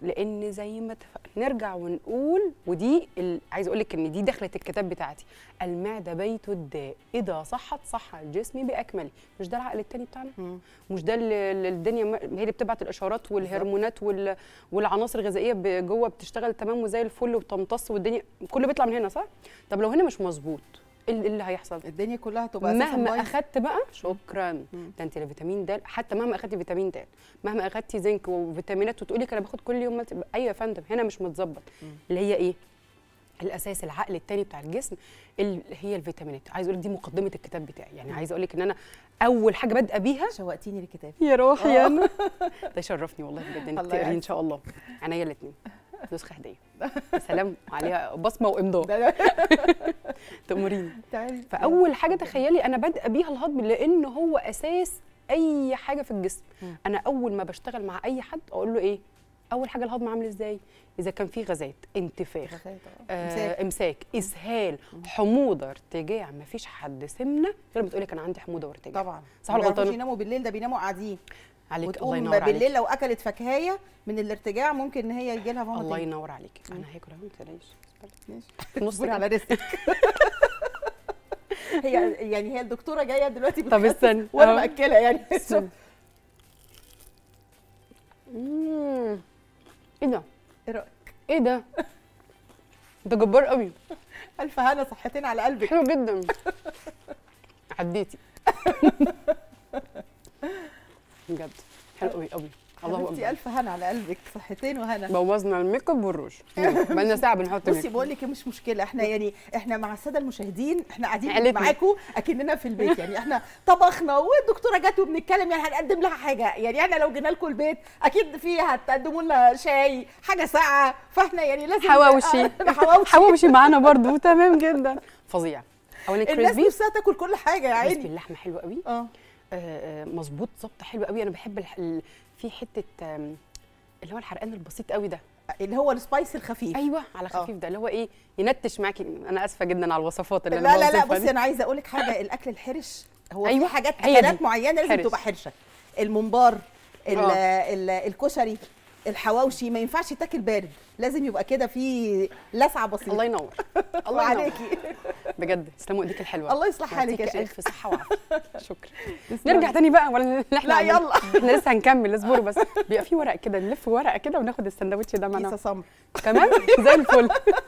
لان زي ما اتفقنا نرجع ونقول، ودي ال... عايزه اقول لك ان دي دخلت الكتاب بتاعتي، المعده بيت الداء، اذا صحت صح الجسم باكمله. مش ده العقل التاني بتاعنا؟ مم. مش ده اللي الدنيا م... هي اللي بتبعت الاشارات والهرمونات وال... والعناصر الغذائيه جوه بتشتغل تمام وزي الفل وبتمتص، والدنيا كله بيطلع من هنا صح؟ طب لو هنا مش مظبوط ايه اللي هيحصل؟
الدنيا كلها هتبقى
مهما اخدت بقى شكرا ده انت الفيتامين د، حتى مهما اخدتي فيتامين د، مهما اخدتي زنك وفيتامينات وتقولي انا باخد كل يوم، ايوه يا فندم هنا مش متظبط. اللي هي ايه؟ الاساس العقل الثاني بتاع الجسم اللي هي الفيتامينات. عايزه اقول لك دي مقدمه الكتاب بتاعي، يعني عايزه اقول لك ان انا اول حاجه بادئه بيها.
شوقتيني للكتاب
يا روحي يا انا ده يشرفني والله بجد انك تقري ان شاء الله. عينيا الاثنين نسخه هديه سلام عليها بصمه وامضاء تأمريني. فاول حاجه تخيلي انا بادئه بيها الهضم، لان هو اساس اي حاجه في الجسم. انا اول ما بشتغل مع اي حد اقول له ايه اول حاجه الهضم عامل ازاي؟ اذا كان في غازات، انتفاخ، آه، امساك، اسهال، حموضه، ارتجاع. ما فيش حد سمنه غير ما تقول لك انا عندي حموضه وارتجاع.
طبعا
صح ولا غلطانه؟
مش يناموا بالليل، ده بيناموا قاعدين
عليك. الله ينور عليك.
بالليل لو اكلت فكهيه من الارتجاع ممكن ان هي يجي لها فوميتنج.
الله ينور عليك. انا هاكل اهو ما تقلقيش.
ماشي نص على رزقك. هي يعني هي الدكتوره جايه دلوقتي
طب استنى
وانا مأكله يعني.
امم ايه ده؟
ايه رايك؟
ايه ده؟ ده جبار قوي.
الف هنا، صحتين على قلبك.
حلو جدا. عديتي بجد حلو قوي قوي. الله اكبر.
الف هنا على قلبك، صحتين وهنا.
بوظنا الميك اب والروج بقالنا ساعه بنحط ميك
بصي بقول لك مش مشكله، احنا يعني احنا مع الساده المشاهدين، احنا قاعدين معاكم اكننا في البيت، يعني احنا طبخنا والدكتوره جت وبنتكلم، يعني هنقدم لها حاجه، يعني احنا لو جينا لكم البيت اكيد فيها هتقدموا لنا شاي، حاجه ساقعه، فاحنا يعني لازم
حواوشي حواوشي معانا برضو. تمام جدا فظيع.
اولا كريسبي، الناس نفسها تاكل كل حاجه يا عيني.
كريسبي اللحمه حلوه قوي. اه مظبوط ظبط حلو قوي. انا بحب الح... ال... في حته اللي هو الحرقان البسيط قوي ده،
اللي هو السبايس الخفيف.
ايوه على خفيف ده اللي هو ايه ينتش معاكي. انا اسفه جدا على الوصفات اللي
لا
انا
لا لا بصي انا عايزه اقول لك حاجه، الاكل الحرش هو
أيوة
في حاجات اكلات معينه لازم حرش. تبقى حرشه. الممبار، الكشري، الحواوشي ما ينفعش يتاكل بارد، لازم يبقى كده في لسعه بسيطه.
الله ينور.
الله عليكي
بجد. تسلموا ايديك الحلوه.
الله يصلح حالك يا شيخ.
الف صحه وعافيه. شكرا. نرجع تاني بقى ولا احنا
لا يلا
احنا لسه هنكمل. اصبروا بس. بيبقى في ورق كده نلف ورقه كده وناخد السندوتش ده معانا.
كيسه سمر
كمان زي الفل.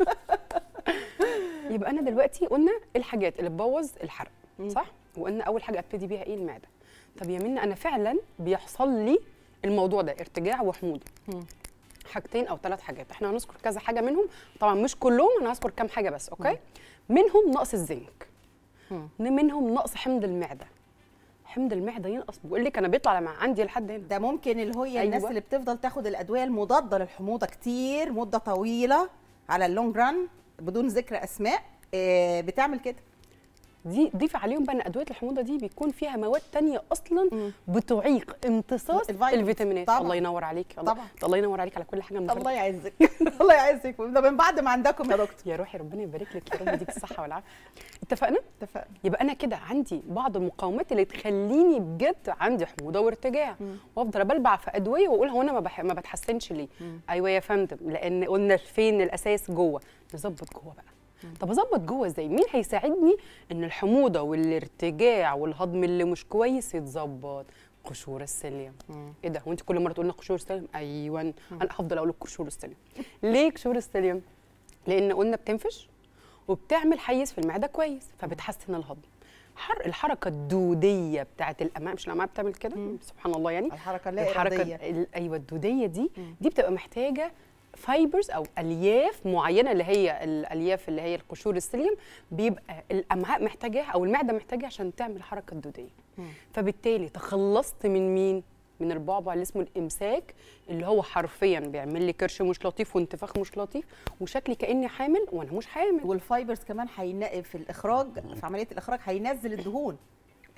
يبقى انا دلوقتي قلنا الحاجات اللي تبوظ الحرق صح؟ وقلنا اول حاجه ابتدي بيها ايه؟ المعده. طب يا منى انا فعلا بيحصل لي الموضوع ده ارتجاع وحموضه. حاجتين او ثلاث حاجات، احنا هنذكر كذا حاجه منهم، طبعا مش كلهم، انا هذكر كام حاجه بس. اوكي مم. منهم نقص الزنك، مم. منهم نقص حمض المعده. حمض المعده ينقص، بقول لك انا بيطلع لما عندي لحد هنا.
ده ممكن اللي هي أيوة. الناس اللي بتفضل تاخد الادويه المضاده للحموضه كتير مده طويله على اللونج ران بدون ذكر اسماء بتعمل كده.
دي ضيفي عليهم بقى ان ادويه الحموضه دي بيكون فيها مواد تانية اصلا مم. بتعيق امتصاص الفيتامينات. الله ينور عليك. الله طبعا. الله ينور عليك على كل حاجه من
الله يعزك. الله يعزك. ده من بعد ما عندكم يا دكتور.
يا روحي ربنا يبارك لك يا رب يديك الصحه والعافيه. اتفقنا؟
اتفقنا.
يبقى انا كده عندي بعض المقاومات اللي تخليني بجد عندي حموضه وارتجاع، وافضل ابلبع في ادويه واقول هو انا ما, بح... ما بتحسنش ليه؟ مم. ايوه يا فندم، لان قلنا فين الاساس جوه، نظبط جوه بقى. طب اظبط جوه ازاي؟ مين هيساعدني ان الحموضه والارتجاع والهضم اللي مش كويس يتظبط؟ قشور السليم. ايه ده؟ وانت كل مره تقولنا قشور السليم؟ ايوه مم. انا هفضل اقول لك قشور السليم. ليه قشور السليم؟ لان قلنا بتنفش وبتعمل حيز في المعده كويس فبتحسن الهضم. حر الحركه الدوديه بتاعت الامعاء، مش الامعاء بتعمل كده؟ سبحان الله. يعني
الحركه اللا اراديه.
ايوه الدوديه دي مم. دي بتبقى محتاجه فايبرز او الياف معينه اللي هي الالياف اللي هي القشور السليم، بيبقى الامعاء محتاجاها او المعده محتاجاها عشان تعمل الحركه الدوديه. مم. فبالتالي تخلصت من مين؟ من البعبع اللي اسمه الامساك، اللي هو حرفيا بيعمل لي كرش مش لطيف وانتفاخ مش لطيف وشكلي كاني حامل وانا مش حامل.
والفايبرز كمان هينقل في الاخراج، في عمليه الاخراج هينزل الدهون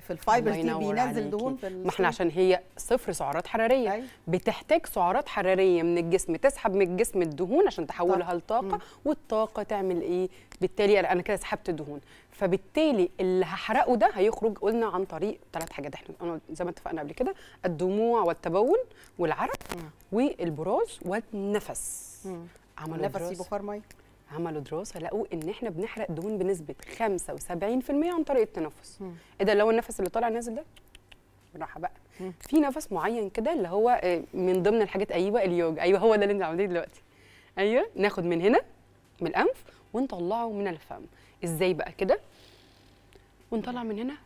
في الفايبر
الله
دي
ينور
بينزل
عليكي.
دهون في
ما احنا عشان هي صفر سعرات حراريه
أيوة.
بتحتاج سعرات حراريه من الجسم تسحب من الجسم الدهون عشان تحولها لطاقه،
مم.
والطاقه تعمل ايه؟ بالتالي انا كده سحبت دهون، فبالتالي اللي هحرقه ده هيخرج قلنا عن طريق ثلاث حاجات احنا أنا زي ما اتفقنا قبل كده: الدموع والتبول والعرق والبراز والنفس.
مم.
عملوا
نفسي
دراسه
بخار ميه.
عملوا دراسه لقوا ان احنا بنحرق دهون بنسبه خمسة وسبعين في المية عن طريق التنفس.
مم.
ايه ده؟ لو النفس اللي طالع نازل ده راحه بقى.
مم.
في نفس معين كده اللي هو آه، من ضمن الحاجات، ايوه اليوجا، ايوه هو ده اللي انت عملتيه دلوقتي. ايوه ناخد من هنا من الانف ونطلعه من الفم. ازاي بقى كده؟ ونطلع من هنا،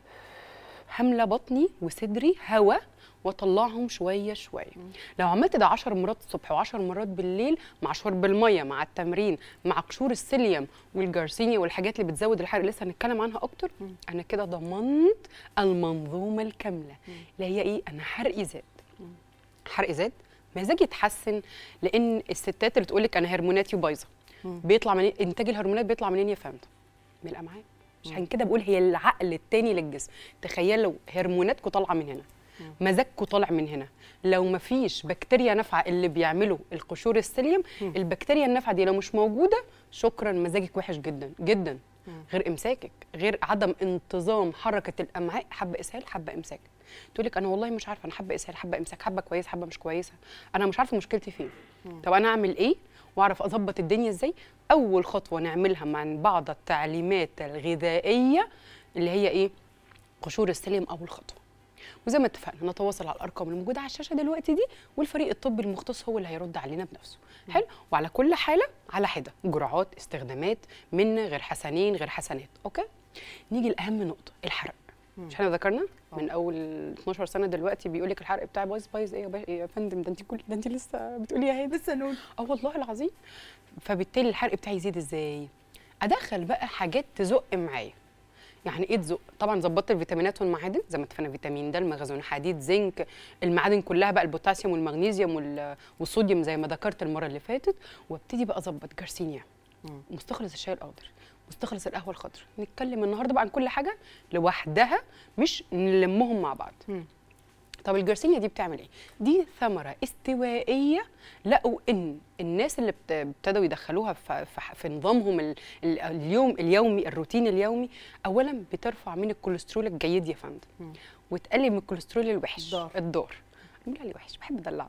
هملى بطني وصدري هواء واطلعهم شويه شويه. لو عملت ده عشر مرات الصبح وعشر مرات بالليل مع شرب الميه مع التمرين مع قشور السيليوم والجارسينيا والحاجات اللي بتزود الحرق اللي لسه هنتكلم عنها اكتر، انا كده ضمنت المنظومه الكامله اللي هي ايه؟ انا حرقي زاد. حرقي زاد، مزاجي اتحسن، لان الستات اللي تقول لك انا هرموناتي بايظه بيطلع من انتاج الهرمونات بيطلع منين يا فندم؟ من الامعاء. عشان كده بقول هي العقل التاني للجسم. تخيلوا هرموناتكم طالعه من هنا، مزاجكم طالع من هنا، لو ما فيش بكتيريا نافعه اللي بيعملوا القشور السيليوم، البكتيريا النافعه دي لو مش موجوده شكرا مزاجك وحش جدا جدا. غير امساكك، غير عدم انتظام حركه الامعاء، حبه اسهال حبه امساك. تقول لك انا والله مش عارفه، انا حبه اسهال حبه امساك، حبه كويس حبه مش كويسه، انا مش عارفه مشكلتي فين. طب انا اعمل ايه واعرف اظبط الدنيا ازاي؟ اول خطوه نعملها مع بعض التعليمات الغذائيه اللي هي ايه؟ قشور السيليوم اول خطوه. وزي ما اتفقنا نتواصل على الارقام الموجوده على الشاشه دلوقتي دي، والفريق الطبي المختص هو اللي هيرد علينا بنفسه. حلو؟ وعلى كل حاله على حده، جرعات، استخدامات، من غير حسنين غير حسنات. اوكي؟ نيجي لاهم نقطه، الحرق. مش احنا ذكرنا من اول اتناشر سنه دلوقتي بيقول لك الحرق بتاعي بايظ بايظ ايه يا فندم؟ ده انت كل ده انت لسه بتقولي يا هادي
لسه نقول
اه والله العظيم. فبالتالي الحرق بتاعي يزيد ازاي؟ ادخل بقى حاجات تزق معايا. يعني ايه تزق؟ طبعا ظبطت الفيتامينات والمعادن زي ما اتفقنا، فيتامين د، المغنيسيوم، حديد، زنك، المعادن كلها بقى، البوتاسيوم والمغنيسيوم والصوديوم زي ما ذكرت المره اللي فاتت، وابتدي بقى اظبط جارسينيا، مستخلص الشاي الاخضر، مستخلص القهوه الخضراء. نتكلم النهارده بقى عن كل حاجه لوحدها مش نلمهم مع بعض. م. طب الجارسينيا دي بتعمل ايه؟ دي ثمره استوائيه لقوا ان الناس اللي ابتدوا يدخلوها في, في نظامهم ال ال اليوم اليومي الروتين اليومي، اولا بترفع من الكوليسترول الجيد يا فندم، وتقلل من الكوليسترول الوحش
الضار
الضار بنقول عليه وحش، بحب ادلعه.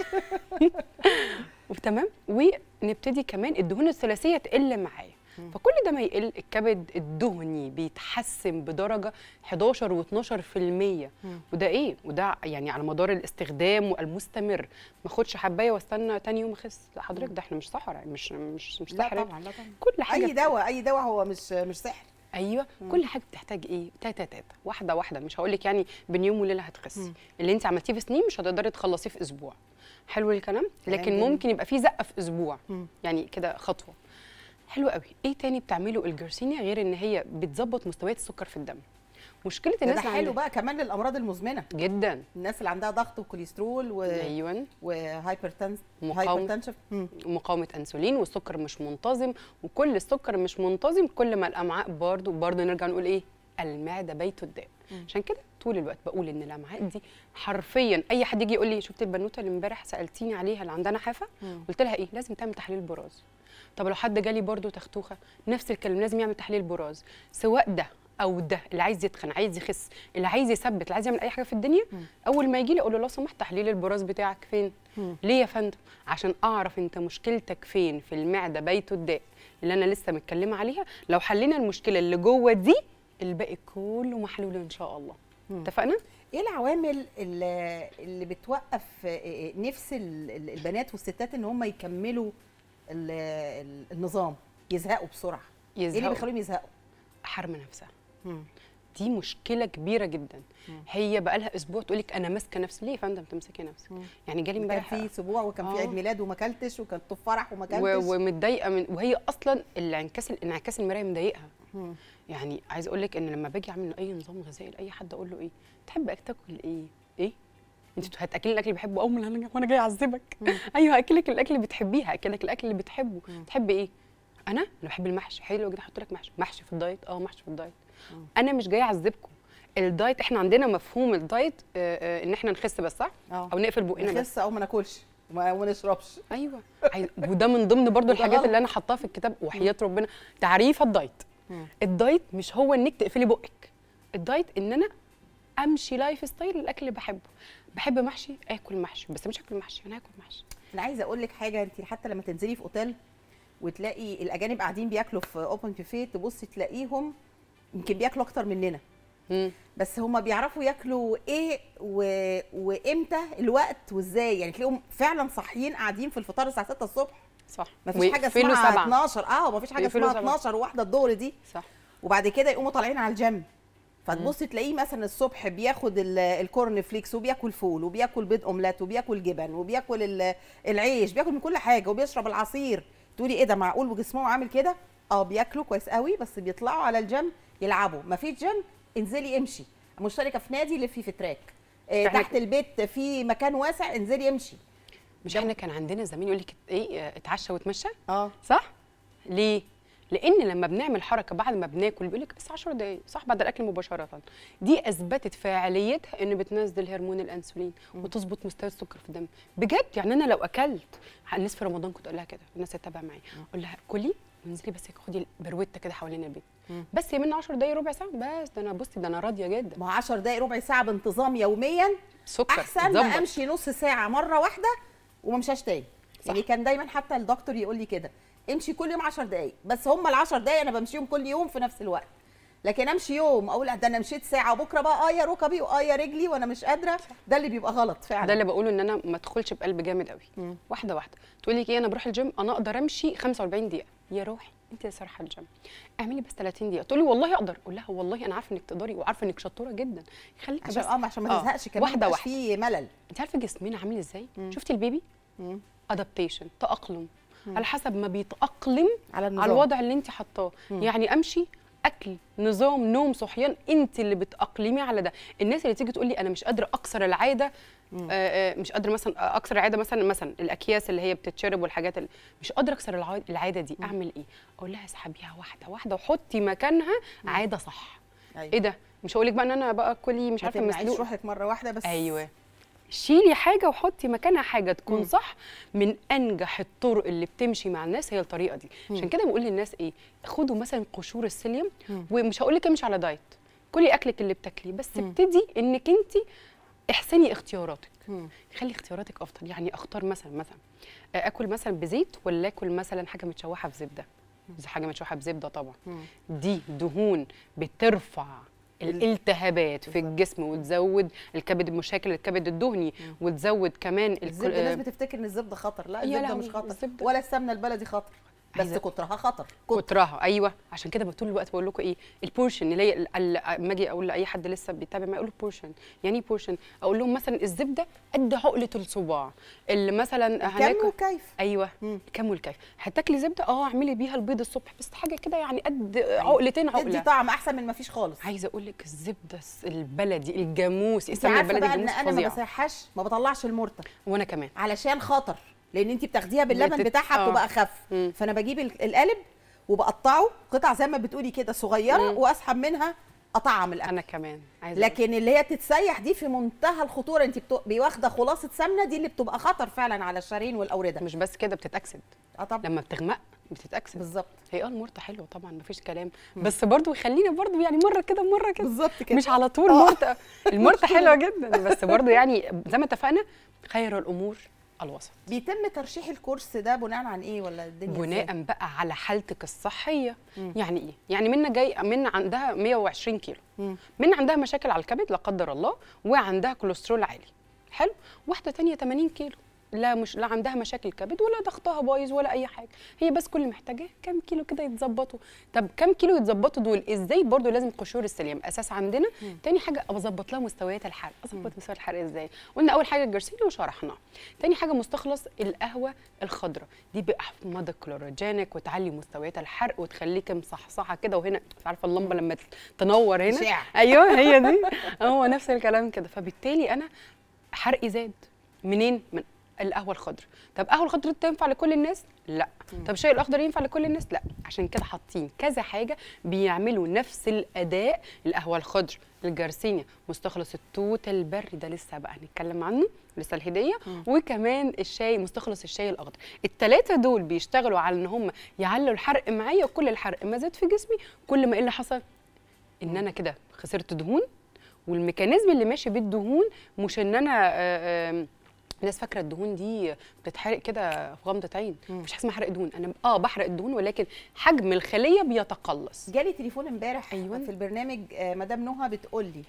وتمام، ونبتدي كمان الدهون الثلاثيه تقل معايا. فكل ده ما يقل، الكبد الدهني بيتحسن بدرجه حداشر واتناشر في المية. وده ايه؟ وده يعني على مدار الاستخدام المستمر. ما اخدش حبايه واستنى تاني يوم اخس، لا حضرتك ده احنا مش صحراء، مش مش مش
لا
سحر.
طبعا لا طبعا.
كل حاجه
اي دواء اي دواء هو مش مش سحر.
ايوه مم. كل حاجه بتحتاج ايه؟ تاتا تاتا، واحده واحده. مش هقول لك يعني بين يوم وليله هتخسي، اللي انت عملتيه في سنين مش هتقدري تخلصيه في اسبوع. حلو الكلام؟ لكن ممكن يبقى في زقه في اسبوع. مم. يعني كده خطوه حلو قوي. ايه تاني بتعمله الجارسينيا غير ان هي بتظبط مستويات السكر في الدم؟ مشكله الناس
ده حلو بقى كمان للامراض المزمنه
جدا،
الناس اللي عندها ضغط وكوليسترول و
ايوه
وهايبرتنس
هايبرتنشن، مقاومه انسولين، والسكر مش منتظم. وكل السكر مش منتظم كل ما الامعاء برضو برضو نرجع نقول ايه؟ المعده بيت الداء. عشان كده طول الوقت بقول ان الامعاء دي حرفيا، اي حد يجي يقول لي شفت البنوته اللي امبارح سالتيني عليها اللي عندها نحافه؟ قلت لها ايه؟ لازم تعمل تحليل براز. طب لو حد جالي برضو تختوخه، نفس الكلام، لازم يعمل تحليل براز. سواء ده او ده، اللي عايز يتخن، عايز يخس، اللي عايز يثبت، اللي عايز يعمل اي حاجه في الدنيا، م. اول ما يجي لي اقول له لو سمحت تحليل البراز بتاعك فين؟ م. ليه يا فندم؟ عشان اعرف انت مشكلتك فين في المعده بيت الداء اللي انا لسه متكلمه عليها. لو حلينا المشكله اللي جوه دي، الباقي كله محلول ان شاء الله. اتفقنا؟
ايه العوامل اللي, اللي بتوقف نفس البنات والستات ان هم يكملوا النظام، يزهقوا بسرعه؟ يزهقوا. ايه اللي بيخليهم يزهقوا؟
حرم نفسها. مم. دي مشكله كبيره جدا. مم. هي بقى لها اسبوع تقول لك انا ماسكه نفسي. ليه يا فندم تمسكي نفسك؟ مم. يعني جالي امبارح
كان في اسبوع وكان آه. في عيد ميلاد وما اكلتش، وكان في فرح وما اكلتش،
ومتضايقه من، وهي اصلا الانعكاس انعكاس المرايه مضايقها. يعني عايز اقول لك ان لما باجي اعمل اي نظام غذائي لاي حد اقول له ايه؟ تحب تاكل ايه؟ ايه؟ انت هتاكلي الاكل اللي بحبه اول ما وانا جاي اعذبك؟ ايوه هاكلك الاكل اللي بتحبيه، هاكلك الاكل اللي بتحبه. مم. تحبي ايه؟ انا انا بحب المحشي. حلو كده، احط لك محشي. محشي في الدايت؟ اه محشي في الدايت. مم. انا مش جايه اعذبكم، الدايت احنا عندنا مفهوم الدايت آه آه ان احنا نخس بس، صح؟
أوه.
او نقفل بقنا بس،
نخس او ما ناكلش وما نشربش.
ايوه وده من ضمن برضو الحاجات اللي انا حطاها في الكتاب وحياه ربنا. تعريف الدايت، الدايت مش هو انك تقفلي بقك، الدايت ان انا امشي لايف ستايل الاكل اللي بحبه. بحب محشي اكل محشي، بس مش اكل محشي، انا هاكل محشي.
انا عايزه اقول لك حاجه، انت حتى لما تنزلي في اوتيل وتلاقي الاجانب قاعدين بياكلوا في اوبن بوفيه، تبصي تلاقيهم يمكن بياكلوا اكتر مننا.
مم.
بس هم بيعرفوا ياكلوا ايه و... وامتى الوقت وازاي، يعني تلاقيهم فعلا صاحيين قاعدين في الفطار الساعه ستة الصبح.
صح.
مفيش حاجه اسمها اتناشر، اه مفيش حاجه اسمها اتناشر وواحده الظهر دي.
صح.
وبعد كده يقوموا طالعين على الجيم، فتبصي تلاقيه مثلا الصبح بياخد الكورن فليكس وبياكل فول وبياكل بيض اومليت وبياكل جبن وبياكل العيش، بياكل من كل حاجه وبيشرب العصير. تقولي ايه ده معقول وجسمهم عامل كده؟ اه بياكلوا كويس قوي، بس بيطلعوا على الجيم يلعبوا. مفيش جيم، انزلي امشي، مشتركه في نادي لفي في تراك، آه تحت البيت في مكان واسع انزلي امشي.
مش احنا كان عندنا زمان يقول لك ايه اتعشى واتمشى؟
اه
صح؟ ليه؟ لان لما بنعمل حركه بعد ما بناكل بيقول لك بس عشر دقائق، صح، بعد الاكل مباشره، دي اثبتت فاعليتها ان بتنزل هرمون الانسولين وتظبط مستوى السكر في الدم. بجد يعني انا لو اكلت، الناس في رمضان كنت اقول لها كده، الناس اللي تتابع معايا اقول لها كلي وانزلي بس خدي بروته كده حوالين البيت، بس يمنا عشر دقائق ربع ساعه بس، ده انا بصي ده انا راضيه جدا.
ما هو عشر دقائق ربع ساعه بانتظام يوميا
سكر
احسن ما امشي نص ساعه مره واحده وما امشاش تاني. يعني كان دايما حتى الدكتور يقول لي كده، امشي كل يوم عشر دقائق، بس هم ال عشر دقائق انا بمشيهم كل يوم في نفس الوقت. لكن امشي يوم اقول ده انا مشيت ساعه وبكره بقى اه يا ركبي واه يا رجلي وانا مش قادره، ده اللي بيبقى غلط فعلا.
ده اللي بقوله ان انا ما ادخلش بقلب جامد قوي. مم. واحده واحده. تقول لك ايه انا بروح الجيم انا اقدر امشي خمسة وأربعين دقيقه، يا روحي انت اللي صراحه الجيم اعملي بس ثلاثين دقيقه. تقول لي والله اقدر، اقول لها والله انا عارفه انك تقدري وعارفه انك شطوره جدا، خليكي
عشان
بس
اه عشان ما تزهقش كمان،
واحده واحده
في ملل.
انت عارفه جسمنا عامل ازاي؟ مم. شفتي البيبي؟ ادابتيشن، تاقلم، مم. على حسب ما بيتاقلم على, على الوضع اللي انت حطاه. يعني امشي، اكل، نظام، نوم، صحيان، انت اللي بتاقلمي على ده. الناس اللي تيجي تقول لي انا مش قادره اكسر العاده، آه آه مش قادره مثلا اكسر العاده، مثلا مثلا الاكياس اللي هي بتتشرب والحاجات اللي مش قادره اكسر العاده دي، مم. اعمل ايه؟ اقول لها اسحبيها واحده واحده وحطي مكانها مم. عاده صح. أيوة. ايه ده؟ مش هقول لك بقى ان انا بقى كلي مش عارفه مسلوق،
روحك مره واحده بس.
ايوه، شيلي حاجه وحطي مكانها حاجه تكون مم. صح. من انجح الطرق اللي بتمشي مع الناس هي الطريقه دي. مم. عشان كده بقول للناس ايه، خدوا مثلا قشور السيليوم، مم. ومش هقول لك امشي على دايت، كلي اكلك اللي بتاكليه، بس مم. ابتدي انك انت احسني اختياراتك، مم. خلي اختياراتك افضل. يعني اختار مثلا مثلا اكل مثلا بزيت ولا اكل مثلا حاجه متشوحه في زبده. مم. حاجه متشوحه بزبده طبعا، مم. دي دهون بترفع الالتهابات في الجسم وتزود الكبد، مشاكل الكبد الدهني، مم. وتزود كمان
الزبده. الناس بتفتكر ان الزبده خطر، لا الزبده مش خطر الزبدة. ولا السمنه البلدي خطر، بس كترها خطر.
كتر. كترها ايوه. عشان كده طول الوقت بقول لكم ايه البورشن، اللي هي لما اجي اقول لاي حد لسه بيتابع ما يقول له بورشن، يعني ايه بورشن؟ اقول لهم مثلا الزبده قد عقله الصباع، اللي مثلا
كم وكيف.
ايوه مم. كم والكيف. هتاكلي زبده اه اعملي بيها البيض الصبح، بس حاجه كده يعني قد عقلتين عقله،
دي طعم احسن من ما فيش خالص.
عايزه اقول لك الزبده البلدي الجاموسي، السمنه البلدي الجاموسي
انا ما بسيحهاش، ما بطلعش المرطه،
وانا كمان
علشان خطر، لان انت بتاخديها باللبن بتت... بتاعها بتبقى اخف. مم. فانا بجيب القالب وبقطعه قطع زي ما بتقولي كده صغيره، مم. واسحب منها اطعم الاكل.
انا كمان عايزه،
لكن اللي هي تتسيح دي في منتهى الخطوره، انت بتبقي واخده خلاصه سمنه، دي اللي بتبقى خطر فعلا على الشرايين والاورده.
مش بس كده، بتتاكسد.
اه طبعا
لما بتغمق بتتاكسد
بالظبط.
هي اه المرطه حلوه طبعا مفيش كلام، مم. بس برضو خلينا برضو يعني مره كده مره كده
بالظبط كده،
مش على طول مرطه. المرطه حلوه جدا، بس برضو يعني زي ما اتفقنا خير الامور الوسط.
بيتم ترشيح الكورس ده بناء عن ايه ولا الدنيا
بناء ازاي؟ بقى على حالتك الصحيه. مم. يعني ايه؟ يعني منا جاي منا عندها مية وعشرين كيلو، مم. منا عندها مشاكل على الكبد لا قدر الله، وعندها كوليسترول عالي، حلو. واحده ثانيه ثمانين كيلو، لا مش لا عندها مشاكل كبد ولا ضغطها بايظ ولا اي حاجه، هي بس كل اللي محتاجاه كام كيلو كده يتظبطوا. طب كام كيلو يتظبطوا دول ازاي؟ برضو لازم قشور السليم اساس عندنا. مم. تاني حاجه اظبط لها مستويات الحرق. اظبط مستوى الحرق ازاي؟ قلنا اول حاجه الجرسيني وشرحناه. تاني حاجه مستخلص القهوه الخضراء، دي باحماض كلوروجينيك وتعلي مستويات الحرق وتخليك مصحصحه كده، وهنا عارفه اللمبه لما تنور هنا شع. ايوه هي دي، هو نفس الكلام كده. فبالتالي انا حرقي زاد منين؟ من القهوه الخضراء. طب قهوه الخضراء تنفع لكل الناس؟ لا. طب الشاي الاخضر ينفع لكل الناس؟ لا. عشان كده حاطين كذا حاجه بيعملوا نفس الاداء. القهوه الخضراء، الجارسينيا، مستخلص التوت البري ده لسه بقى هنتكلم عنه، لسه الهديه، وكمان الشاي مستخلص الشاي الاخضر. الثلاثه دول بيشتغلوا على ان هم يعلوا الحرق معايا، وكل الحرق ما زاد في جسمي كل ما ايه اللي حصل؟ ان انا كده خسرت دهون، والميكانيزم اللي ماشي بالدهون مش ان انا آآ آآ الناس فاكره الدهون دي بتتحرق كده في غمضه عين. مفيش حاجه اسمها حرق دهون. انا اه بحرق الدهون، ولكن حجم الخليه بيتقلص.
جالي تليفون امبارح
أيوة.
في البرنامج، آه مدام نهى بتقول لي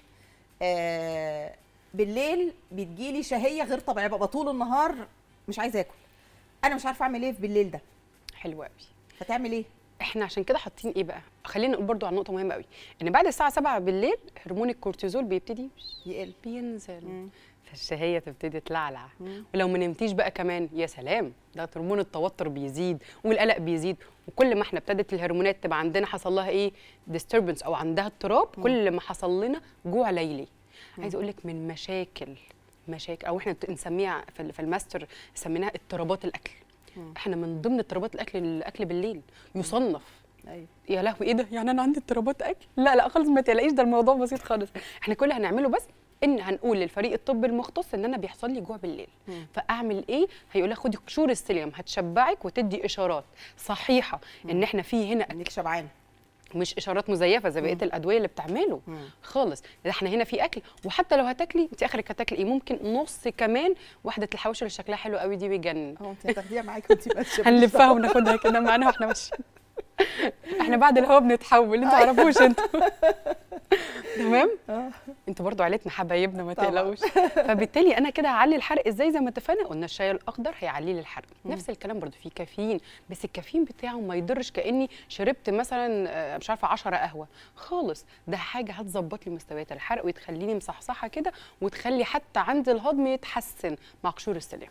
آه بالليل بتجيلي شهيه غير طبيعيه، ببقى طول النهار مش عايزه اكل. انا مش عارفه اعمل ايه في بالليل ده.
حلو قوي.
فتعمل ايه؟
احنا عشان كده حاطين ايه بقى؟ خلينا نقول برضو على نقطه مهمه قوي، ان بعد الساعه سبعة بالليل هرمون الكورتيزول بيبتدي
يقل،
بينزل،
مم.
فالشهيه تبتدي تلعلع.
مم.
ولو ما نمتيش بقى كمان يا سلام، ده هرمون التوتر بيزيد والقلق بيزيد. وكل ما احنا ابتدت الهرمونات تبقى عندنا حصل لها ايه؟ ديستربنس او عندها اضطراب، كل ما حصل لنا جوع ليلي. عايزه اقول لك من مشاكل مشاكل او احنا نسميها في في الماستر سميناها اضطرابات الاكل. مم. احنا من ضمن اضطرابات الاكل الاكل بالليل يصنف.
ايوه
يا لهوي ايه ده؟ يعني انا عندي اضطرابات اكل؟ لا لا خالص، ما تقلقيش، ده الموضوع بسيط خالص. احنا كل اللي هنعمله بس ان هنقول للفريق الطبي المختص ان انا بيحصل لي جوع بالليل. مم. فاعمل ايه؟ هيقول لك خدي قشور السيليوم هتشبعك وتدي اشارات صحيحه. مم. ان احنا في هنا
انك شبعان،
مش اشارات مزيفه زي بقيه الادويه اللي بتعمله. مم. خالص. ده احنا هنا في اكل. وحتى لو هتاكلي انت اخرك هتاكلي ايه؟ ممكن نص كمان وحده الحواوشي اللي شكلها حلو قوي دي بيجنن.
اه انت هتاخديها معاكي وانت ماشيه
هنلفها وناخدها كده معانا واحنا ماشيين. احنا بعد الهوا بنتحول، انتوا تعرفوش انتوا. تمام؟ انتوا برضو عيلتنا حبايبنا ما تقلقوش. فبالتالي انا كده هعلي الحرق ازاي؟ زي ما اتفقنا قلنا الشاي الاخضر هيعلي لي الحرق. مم. نفس الكلام برضو فيه كافيين، بس الكافيين بتاعه ما يضرش كاني شربت مثلا مش عارفه عشرة قهوه خالص. ده حاجه هتظبط لي مستويات الحرق وتخليني مصحصحه كده، وتخلي حتى عند الهضم يتحسن مع قشور السيليوم.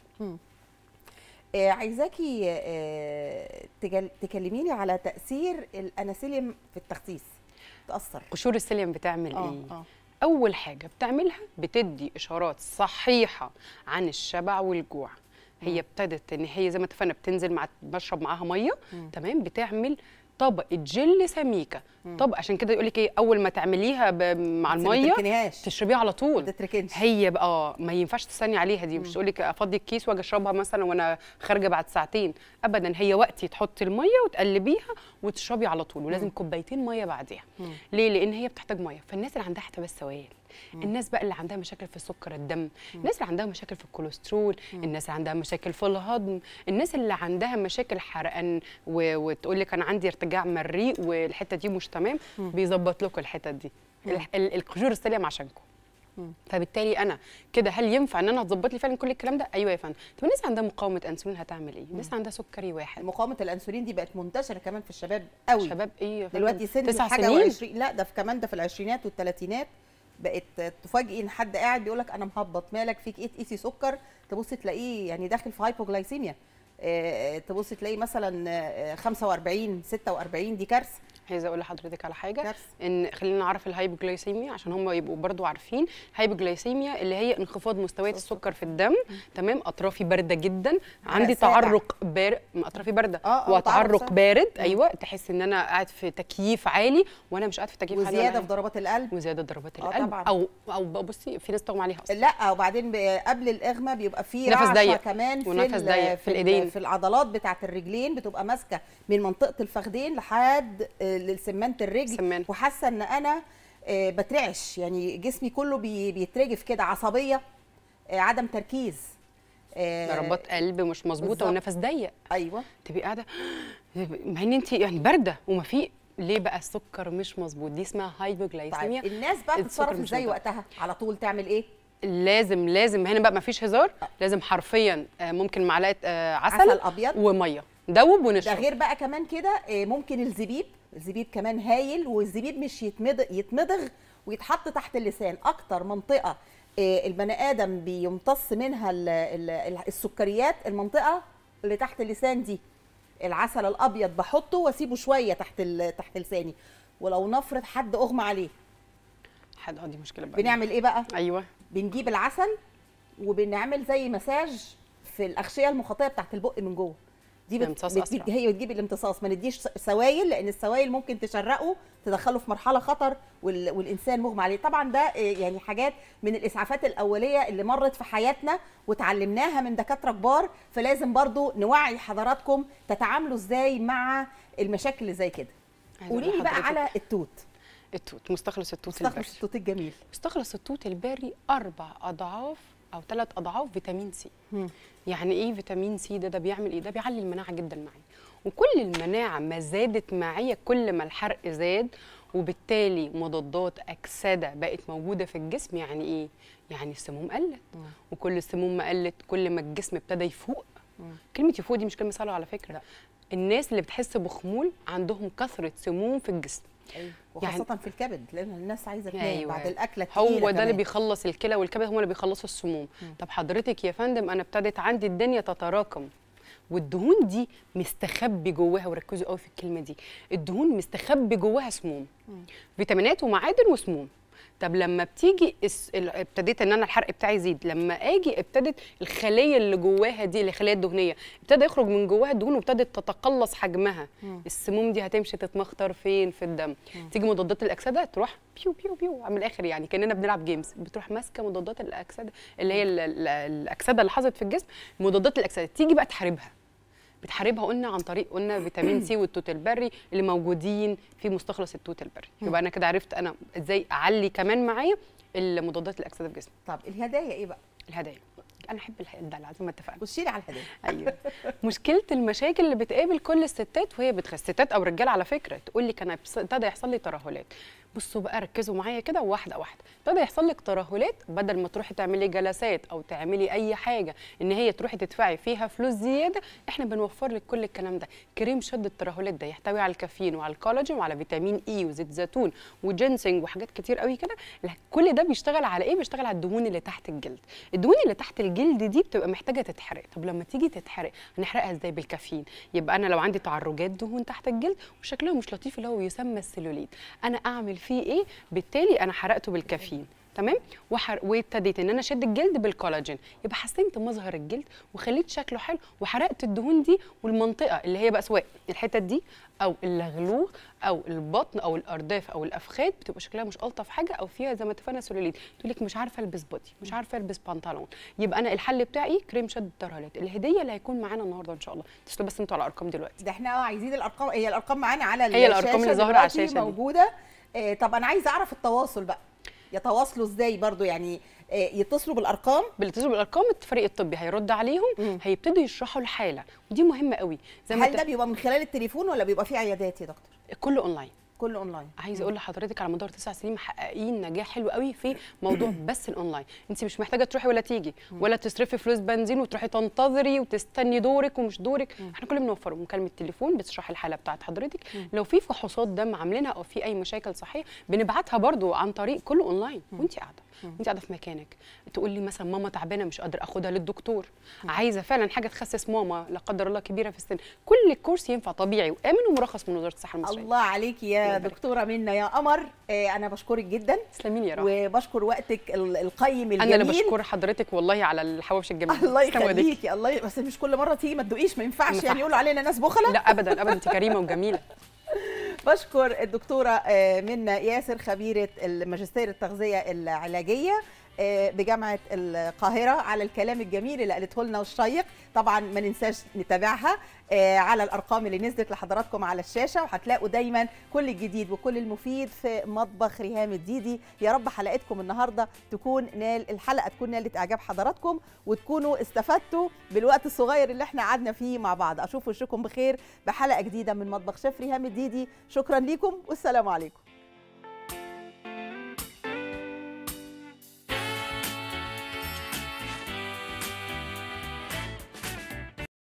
آه عايزاكي آه تكلميني على تاثير الاناسيليوم في التخسيس. تاثر
قشور السيليوم بتعمل
آه
ايه؟
آه.
اول حاجه بتعملها بتدي اشارات صحيحه عن الشبع والجوع. هي ابتدت ان هي زي ما اتفقنا بتنزل مع بشرب معاها ميه. مم. تمام. بتعمل طبقه جل سميكه. طب عشان كده يقول لك ايه؟ اول ما تعمليها مع الميه تشربيها على طول.
ما
هي بقى ما ينفعش تستني عليها دي. مم. مش تقول لك افضي الكيس واجي اشربها مثلا وانا خارجه بعد ساعتين، ابدا. هي وقتي تحطي الميه وتقلبيها وتشربي على طول، ولازم كوبايتين ميه بعديها. مم. ليه؟ لان هي بتحتاج ميه. فالناس اللي عندها احتباس سوائل، الناس بقى اللي عندها مشاكل في سكر الدم، مم. الناس اللي عندها مشاكل في الكوليسترول، مم. الناس اللي عندها مشاكل في الهضم، الناس اللي عندها مشاكل حرقان و... وتقول لك انا عندي ارتجاع مريء والحته دي مش تمام، بيظبط لكم الحته دي. القشور السيليوم عشانكم. فبالتالي انا كده هل ينفع ان انا تظبط لي فعلا كل الكلام ده؟ ايوه يا فندم. طب الناس عندها مقاومه انسولين هتعمل ايه؟ الناس عندها سكري واحد.
مقاومه الانسولين دي بقت منتشره كمان في الشباب قوي.
شباب ايه
دلوقتي سن حاجه وعشرين، لا ده في كمان ده في العشرينات والثلاثينات بقت تفاجئي ان حد قاعد بيقول لك انا مهبط، مالك فيك ايه؟ تقيسي سكر تبصي تلاقيه يعني داخل في هايبوغلايسيميا. اه تبصي تلاقي مثلا خمسة وأربعين ستة وأربعين، دي كارثه.
عايزه اقول لحضرتك على حاجه
كارثة.
ان خلينا نعرف الهايبوغلايسيميا عشان هم يبقوا برضو عارفين. الهايبوغلايسيميا اللي هي انخفاض مستويات السكر في الدم. تمام. اطرافي بارده جدا، عندي تعرق بارد، اطرافي بارده
آه
وتعرق بارد. مم. ايوه. تحس ان انا قاعد في تكييف عالي وانا مش قاعد في تكييف عالي.
وزياده في ضربات القلب.
وزياده ضربات
آه
القلب.
طبعًا.
او او بصي في ناس تغمى عليها اصلا.
لا وبعدين قبل الاغمى بيبقى في
نفس ضيق
كمان في
ونفس ضيق في الايدين،
في العضلات بتاعه الرجلين بتبقى ماسكه من منطقه الفخذين لحد للسمانه الرجل.
سمان.
وحاسه ان انا بترعش، يعني جسمي كله بيترجف كده، عصبيه، عدم تركيز،
ضربات قلب مش مظبوطه ونفس ضيق.
ايوه.
تبقي قاعده مع ان انت يعني بارده وما في ليه بقى السكر مش مظبوط. دي اسمها هايبوغلايسيميا.
طيب الناس بقى تتصرف ازاي وقتها؟ على طول تعمل ايه؟
لازم لازم هنا بقى ما فيش هزار. لازم حرفيا ممكن معلقه عسل,
عسل ابيض
وميه دوب ونشرب.
ده غير بقى كمان كده ممكن الزبيب، الزبيب كمان هايل. والزبيب مش يتمضغ يتمضغ ويتحط تحت اللسان. اكتر منطقه البني ادم بيمتص منها السكريات المنطقه اللي تحت اللسان دي. العسل الابيض بحطه واسيبه شويه تحت تحت لساني. ولو نفرض حد اغمى عليه،
حد اه دي مشكله بقى،
بنعمل ايه بقى؟
ايوه.
بنجيب العسل وبنعمل زي مساج في الاغشيه المخاطيه بتاعت البق من جوه دي بت... بت... هي بتجيب الامتصاص. ما نديش سوائل لان السوائل ممكن تشرقه تدخله في مرحله خطر وال... والانسان مغمى عليه. طبعا ده يعني حاجات من الاسعافات الاوليه اللي مرت في حياتنا وتعلمناها من دكاتره كبار، فلازم برضو نوعي حضراتكم تتعاملوا ازاي مع المشاكل اللي زي كده. قولي لي بقى على التوت.
التوت، مستخلص التوت
البري. مستخلص التوت الجميل.
مستخلص التوت البري اربع اضعاف او ثلاث اضعاف فيتامين سي. مم. يعني ايه فيتامين سي ده؟ ده بيعمل ايه؟ ده بيعلي المناعه جدا معايا، وكل المناعه ما زادت معايا كل ما الحرق زاد، وبالتالي مضادات اكسده بقت موجوده في الجسم. يعني ايه؟ يعني السموم قلت، مم. وكل السموم ما قلت كل ما الجسم ابتدى يفوق. مم. كلمه يفوق دي مش كلمه سهله على فكره. لا. الناس اللي بتحس بخمول عندهم كثره سموم في الجسم.
أيوة. وخاصة يعني في الكبد لأن الناس عايزة تنام.
أيوة.
بعد الأكلة التقيلة
هو ده اللي بيخلص الكلى والكبد، هم اللي بيخلصوا السموم. م. طب حضرتك يا فندم أنا ابتدت عندي الدنيا تتراكم والدهون دي مستخبي جواها، وركزوا قوي في الكلمة دي، الدهون مستخبي جواها سموم، م. فيتامينات ومعادن وسموم. طب لما بتيجي ابتديت ان انا الحرق بتاعي يزيد، لما اجي ابتدت الخليه اللي جواها دي الخلايا الدهنيه ابتدى يخرج من جواها الدهون وابتدت تتقلص حجمها. مم. السموم دي هتمشي تتمخطر فين؟ في الدم. مم. تيجي مضادات الاكسده تروح بيو بيو بيو من الاخر، يعني كاننا بنلعب جيمز، بتروح ماسكه مضادات الاكسده اللي هي الاكسده اللي حصلت في الجسم، مضادات الاكسده تيجي بقى تحاربها. بتحاربها قلنا عن طريق قلنا فيتامين سي والتوت البري اللي موجودين في مستخلص التوت البري. يبقى انا كده عرفت انا ازاي اعلي كمان معايا المضادات الاكسده في جسمي.
طب الهدايا ايه بقى؟
الهدايا انا احب الدلع زي ما اتفقنا.
خشي لي على الهدايا.
ايوه. مشكله المشاكل اللي بتقابل كل الستات وهي بتخس، ستات او رجاله على فكره، تقول لك انا ابتدى يحصل لي ترهلات. بصوا بقى ركزوا معايا كده واحده واحده، ابتدى يحصل لك ترهلات، بدل ما تروحي تعملي جلسات او تعملي اي حاجه ان هي تروحي تدفعي فيها فلوس زياده، احنا بنوفر لك كل الكلام ده. كريم شد الترهلات ده يحتوي على الكافيين وعلى الكولاجين وعلى فيتامين اي وزيت زيتون وجينسينج وحاجات كتير قوي كده. كل ده بيشتغل على ايه؟ بيشتغل على الدهون اللي تحت الجلد. الدهون اللي تحت الجلد دي بتبقى محتاجه تتحرق. طب لما تيجي تتحرق هنحرقها ازاي؟ بالكافيين. يبقى انا لو عندي تعرجات دهون تحت الجلد وشكلها مش لطيف اللي هو يسمى السيلوليت، انا اعمل فيه ايه؟ بالتالي انا حرقته بالكافيين. تمام. وحر... وابتديت ان انا اشد الجلد بالكولاجين، يبقى حسنت مظهر الجلد وخليت شكله حلو وحرقت الدهون دي، والمنطقه اللي هي بقى سواء الحتت دي او اللغلوغ او البطن او الارداف او الافخاذ بتبقى شكلها مش الطف حاجه، او فيها زي ما اتفقنا سلوليت، تقول لك مش عارفه البس بودي، مش عارفه البس بنطلون. يبقى انا الحل بتاعي كريم شد الترهلات. الهديه اللي هيكون معانا النهارده ان شاء الله، تسلوا بس انتوا على الارقام دلوقتي.
ده احنا عايزين الارقام، هي الارقام معانا على
الشاشه، هي الارقام اللي ظاهره على الشاشه
موجوده. آه طب انا عايزه اعرف التواصل بقى، يتواصلوا ازاي برضو؟ يعني يتصلوا بالارقام،
بيتصلوا بالارقام، الفريق الطبي هيرد عليهم، مم. هيبتدوا يشرحوا الحاله، ودي مهمه قوي.
زي هل ده بيبقى من خلال التليفون ولا بيبقى في عيادات يا دكتور؟
كله اونلاين.
كله اونلاين.
عايزه اقول لحضرتك على مدار تسع سنين محققين نجاح حلو قوي في موضوع بس الاونلاين. انت مش محتاجه تروحي ولا تيجي ولا تصرفي فلوس بنزين وتروحي تنتظري وتستني دورك ومش دورك. مم. احنا كل بنوفره مكالمه تليفون بتشرح الحاله بتاعت حضرتك. مم. لو في فحوصات دم عاملينها او في اي مشاكل صحيه بنبعتها برده عن طريق كله اونلاين. وانت قاعده وانت قاعده في مكانك، تقول لي مثلا ماما تعبانه مش قادره اخدها للدكتور، مم. عايزه فعلا حاجه تخسس ماما لا قدر الله كبيره في السن، كل الكورس ينفع طبيعي وامن ومرخص من وزاره الصحه المصريه.
الله عليكي يا دكتوره منى يا قمر. آه انا بشكرك جدا.
تسلمي لي يا رب،
وبشكر وقتك القيم الجميل.
انا اللي بشكر حضرتك والله على الحواوش الجميل.
الله يخليكي. الله ي... بس مش كل مره تيجي ما تدوقيش، ما ينفعش يعني يقولوا علينا ناس بخله.
لا ابدا ابدا، انت كريمه وجميله.
بشكر الدكتوره منى ياسر خبيره الماجستير التغذيه العلاجيه بجامعه القاهره على الكلام الجميل اللي قالته لنا والشيق. طبعا ما ننساش نتابعها على الارقام اللي نزلت لحضراتكم على الشاشه، وهتلاقوا دايما كل الجديد وكل المفيد في مطبخ ريهام الديدي. يا رب حلقتكم النهارده تكون نال الحلقه تكون نالت اعجاب حضراتكم، وتكونوا استفدتوا بالوقت الصغير اللي احنا قعدنا فيه مع بعض. اشوف وشكم بخير بحلقه جديده من مطبخ شيف ريهام الديدي. شكرا لكم والسلام عليكم.